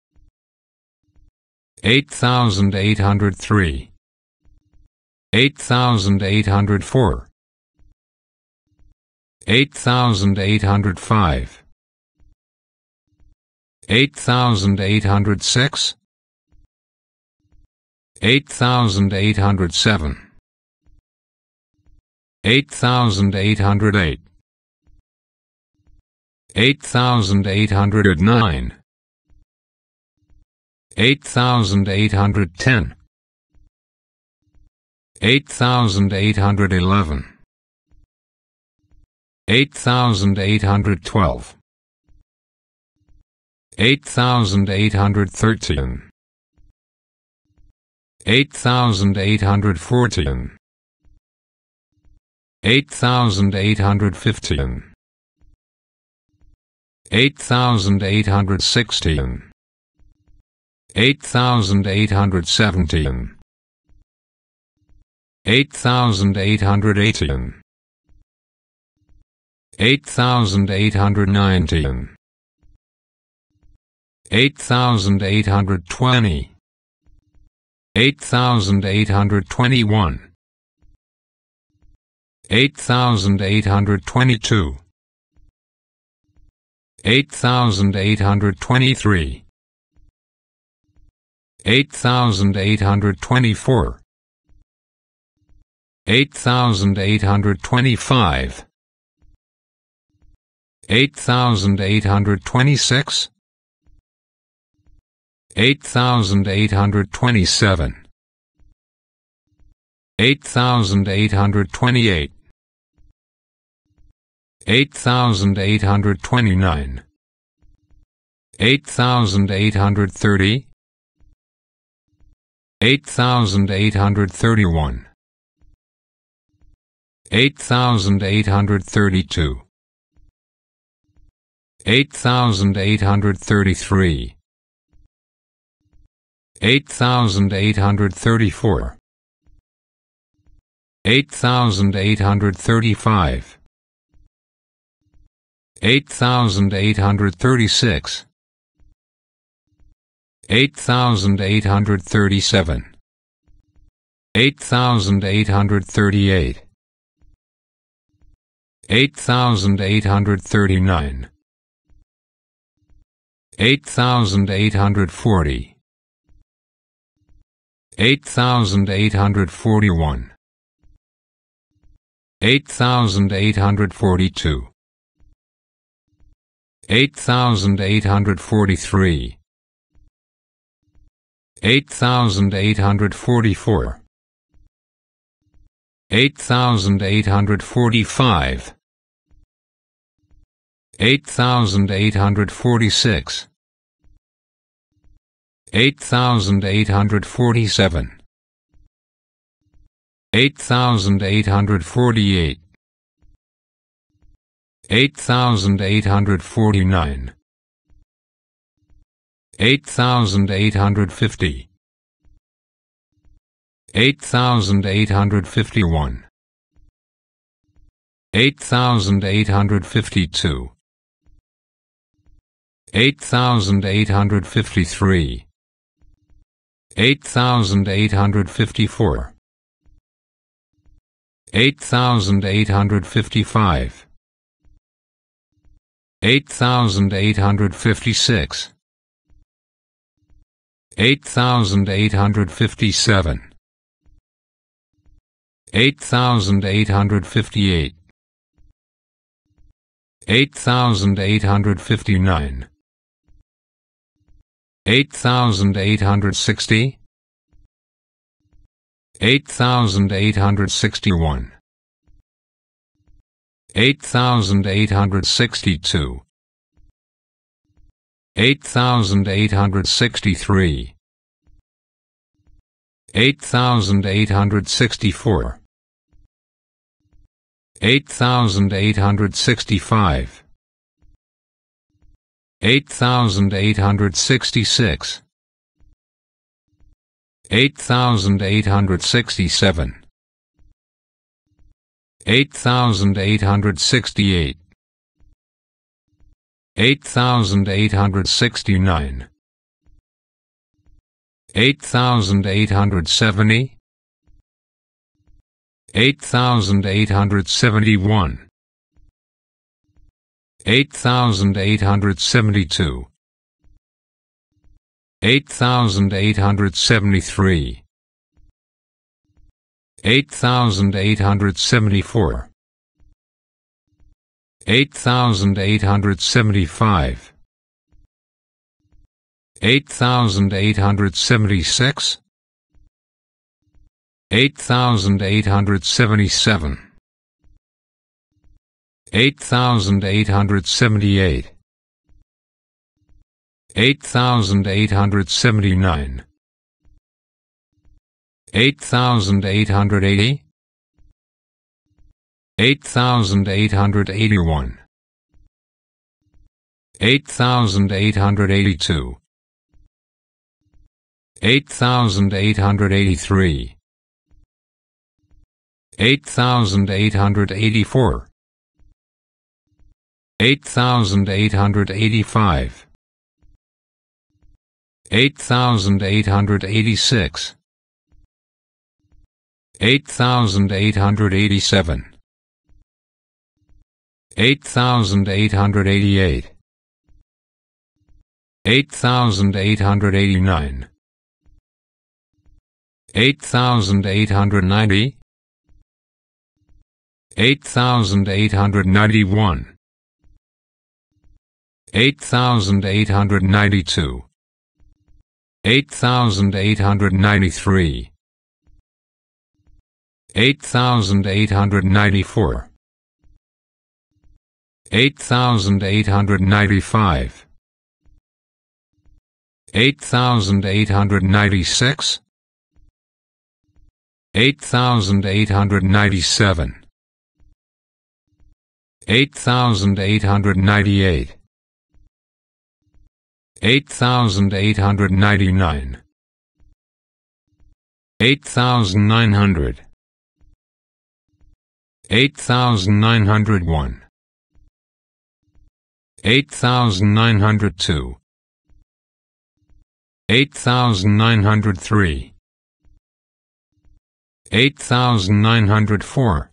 eight thousand eight hundred three, eight thousand eight hundred four, eight thousand eight hundred five, eight thousand eight hundred six, eight thousand eight hundred seven, eight thousand eight hundred eight, eight thousand eight hundred nine, eight thousand eight hundred ten, eight thousand eight hundred eleven, eight thousand eight hundred twelve, eight thousand eight hundred thirteen, eight thousand eight hundred fourteen, eight thousand eight hundred fifteen, eight thousand eight hundred sixteen, eight thousand eight hundred seventeen, eight thousand eight hundred eighteen, eight thousand eight hundred nineteen, eight thousand eight hundred twenty, eight thousand eight hundred twenty-one, eight thousand eight hundred twenty-two, eight thousand eight hundred twenty-three, eight thousand eight hundred twenty-four, eight thousand eight hundred twenty-five, eight thousand eight hundred twenty-six, eight thousand eight hundred twenty-seven, eight thousand eight hundred twenty-eight, eight thousand eight hundred twenty-nine, eight thousand eight hundred thirty, eight thousand eight hundred thirty-one, eight thousand eight hundred thirty-two, eight thousand eight hundred thirty-three, eight thousand eight hundred thirty-four, eight thousand eight hundred thirty-five, eight thousand eight hundred thirty-six, eight thousand eight hundred thirty-seven, eight thousand eight hundred thirty-eight, eight thousand eight hundred thirty-nine, eight thousand eight hundred forty, eight thousand eight hundred forty-one, eight thousand eight hundred forty-two, eight thousand eight hundred forty-three, eight thousand eight hundred forty-four, eight thousand eight hundred forty-five, eight thousand eight hundred forty-six, eight thousand eight hundred forty-seven, eight thousand eight hundred forty-eight, eight thousand eight hundred forty-nine, eight thousand eight hundred fifty, eight thousand eight hundred fifty-one, eight thousand eight hundred fifty-two, eight thousand eight hundred fifty-three, eight thousand eight hundred fifty-four, eight thousand eight hundred fifty-five, eight thousand eight hundred fifty-six, eight thousand eight hundred fifty-seven, eight thousand eight hundred fifty-eight, eight thousand eight hundred fifty-nine, eight thousand eight hundred sixty, eight thousand eight hundred sixty-one, eight thousand eight hundred sixty-two, eight thousand eight hundred sixty-three, eight thousand eight hundred sixty-four, eight thousand eight hundred sixty-five, eight thousand eight hundred sixty-six, eight thousand eight hundred sixty-seven, eight thousand eight hundred sixty-eight, eight thousand eight hundred sixty-nine, eight thousand eight hundred seventy, eight thousand eight hundred seventy-one, eight thousand eight hundred seventy-two, eight thousand eight hundred seventy-three, eight thousand eight hundred seventy-four, eight thousand eight hundred seventy-five, eight thousand eight hundred seventy-six, eight thousand eight hundred seventy-seven, eight thousand eight hundred seventy-eight, eight thousand eight hundred seventy-nine, eight thousand eight hundred eighty, eight thousand eight hundred eighty-one, eight thousand eight hundred eighty-two, eight thousand eight hundred eighty-three, eight thousand eight hundred eighty-four, eight thousand eight hundred eighty-five, eight thousand eight hundred eighty-six, eight thousand eight hundred eighty-seven, eight thousand eight hundred eighty-eight, eight thousand eight hundred eighty-nine, eight thousand eight hundred ninety, eight thousand eight hundred ninety-one, eight thousand eight hundred ninety-two, eight thousand eight hundred ninety-three, eight thousand eight hundred ninety-four, eight thousand eight hundred ninety-five, eight thousand eight hundred ninety-six, eight thousand eight hundred ninety-seven, eight thousand eight hundred ninety-eight, eight thousand eight hundred ninety-nine, eight thousand nine hundred, eight thousand nine hundred one, eight thousand nine hundred two, eight thousand nine hundred three, eight thousand nine hundred four,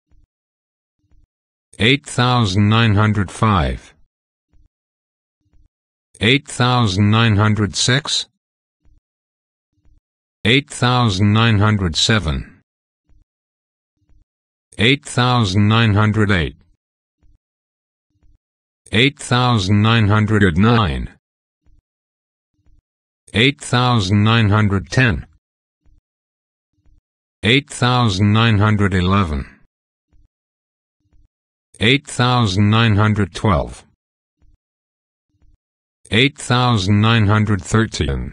eight thousand nine hundred five, eight thousand nine hundred six, eight thousand nine hundred seven, eight thousand nine hundred eight, eight thousand nine hundred nine, eight thousand nine hundred ten, eight thousand nine hundred eleven, eight thousand nine hundred twelve, eight thousand nine hundred thirteen,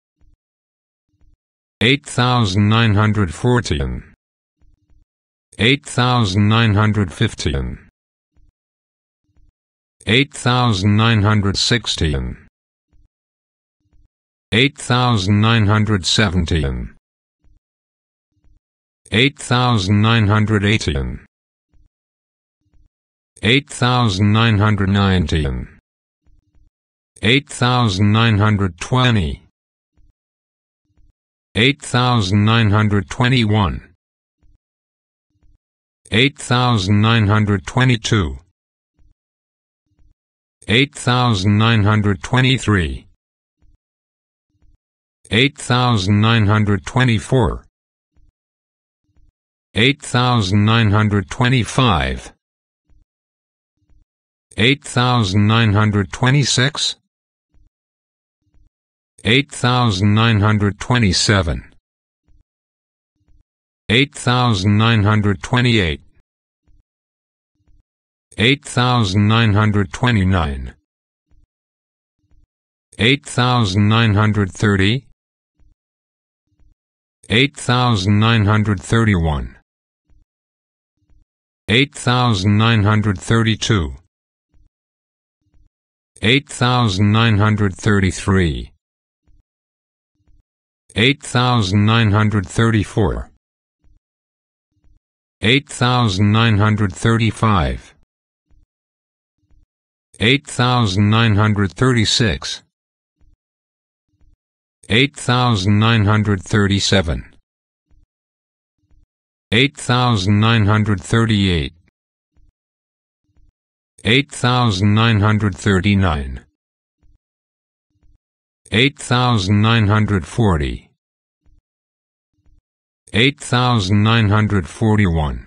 eight thousand nine hundred fourteen, eight thousand nine hundred fifteen, eight thousand nine hundred sixteen, eight thousand nine hundred seventeen, eight thousand nine hundred eighteen, eight thousand nine hundred nineteen, eight thousand nine hundred twenty, eight thousand nine hundred twenty-one, eight thousand nine hundred twenty-two, eight thousand nine hundred twenty-three, eight thousand nine hundred twenty-four, eight thousand nine hundred twenty-five, eight thousand nine hundred twenty-six, eight thousand nine hundred twenty-seven, eight thousand nine hundred twenty-eight, eight thousand nine hundred twenty-nine, eight thousand nine hundred thirty, eight thousand nine hundred thirty-one, eight thousand nine hundred thirty-two, eight thousand nine hundred thirty-three, eight thousand nine hundred thirty-four, eight thousand nine hundred thirty-five, eight thousand nine hundred thirty-six, eight thousand nine hundred thirty-seven, eight thousand nine hundred thirty-eight, eight thousand nine hundred thirty-nine, eight thousand nine hundred forty, eight thousand nine hundred forty-one,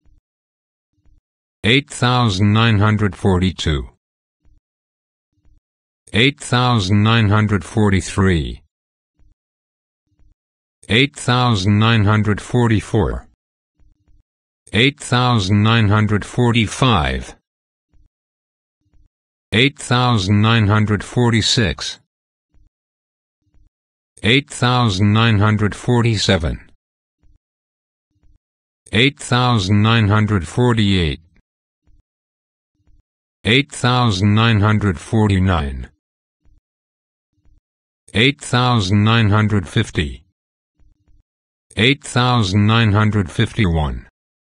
eight thousand nine hundred forty-two, eight thousand nine hundred forty-three, eight thousand nine hundred forty-four, eight thousand nine hundred forty-five, eight thousand nine hundred forty-six, eight thousand nine hundred forty-seven, eight thousand nine hundred forty-eight, eight thousand nine hundred forty-nine, eight thousand nine hundred fifty, eight thousand nine hundred fifty-one,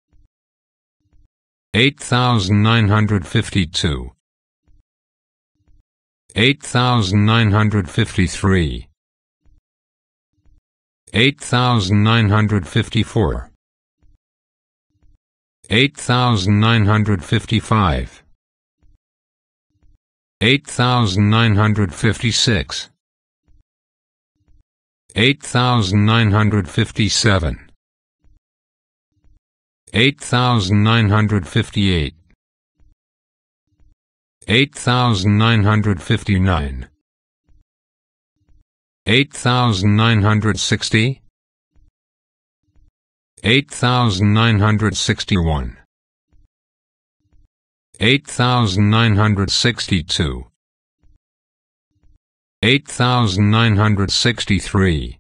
eight thousand nine hundred fifty-two, eight thousand nine hundred fifty-three, eight thousand nine hundred fifty-four, eight thousand nine hundred fifty-five, eight thousand nine hundred fifty-six, eight thousand nine hundred fifty-seven, eight thousand nine hundred fifty-eight, eight thousand nine hundred fifty-nine, eight thousand nine hundred sixty, eight thousand nine hundred sixty-one, eight thousand nine hundred sixty-two, eight thousand nine hundred sixty-three,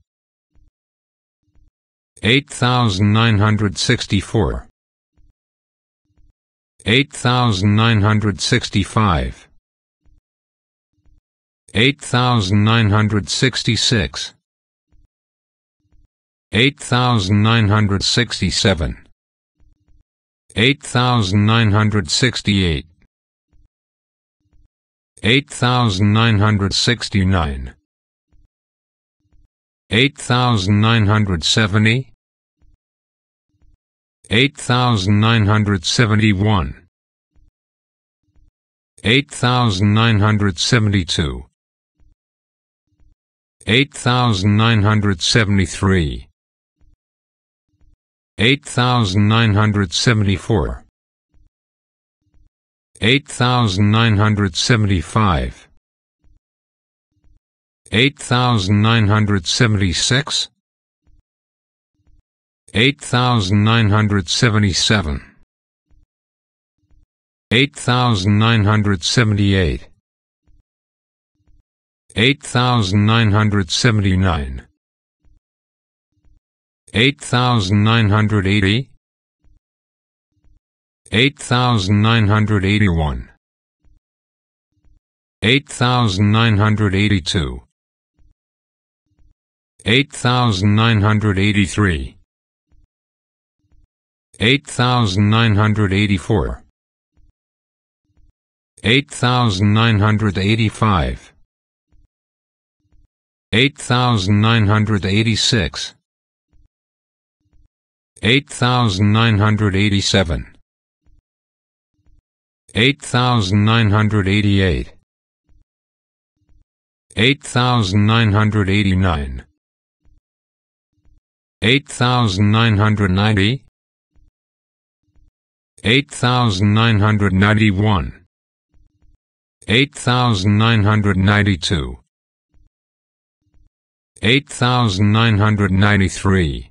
eight thousand nine hundred sixty-four, eight thousand nine hundred sixty-five, eight thousand nine hundred sixty-six, eight thousand nine hundred sixty-seven, eight thousand nine hundred sixty-eight, eight thousand nine hundred sixty-nine, eight thousand nine hundred seventy, eight thousand nine hundred seventy-one, eight thousand nine hundred seventy-two, eight thousand nine hundred seventy-three, eight thousand nine hundred seventy-four, eight thousand nine hundred seventy-five, eight thousand nine hundred seventy-six, eight thousand nine hundred seventy-seven, eight thousand nine hundred seventy-eight, eight thousand nine hundred seventy-nine, eight thousand nine hundred eighty, eight thousand nine hundred eighty-one, eight thousand nine hundred eighty-two, eight thousand nine hundred eighty-three, eight thousand nine hundred eighty-four, eight thousand nine hundred eighty-five, eight thousand nine hundred eighty-six, eight thousand nine hundred eighty-seven, eight thousand nine hundred eighty-eight, eight thousand nine hundred eighty-nine, eight thousand nine hundred ninety, eight thousand nine hundred ninety-one, eight thousand nine hundred ninety-two, eight thousand nine hundred ninety-three,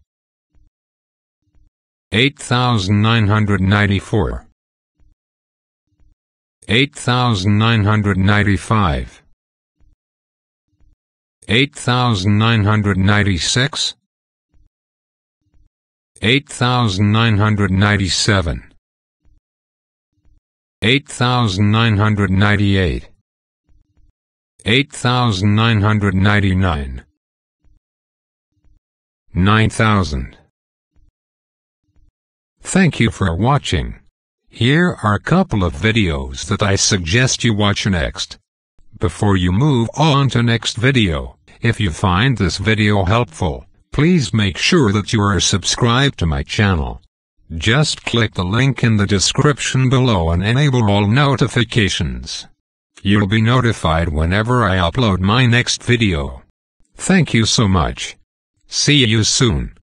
eight thousand nine hundred ninety-four, eight thousand nine hundred ninety-five, eight thousand nine hundred ninety-six, eight thousand nine hundred ninety-seven, eight thousand nine hundred ninety-eight, eight thousand nine hundred ninety-nine, nine thousand. Thank you for watching. Here are a couple of videos that I suggest you watch next. Before you move on to next video, if you find this video helpful, please make sure that you are subscribed to my channel. Just click the link in the description below and enable all notifications. You'll be notified whenever I upload my next video. Thank you so much. See you soon.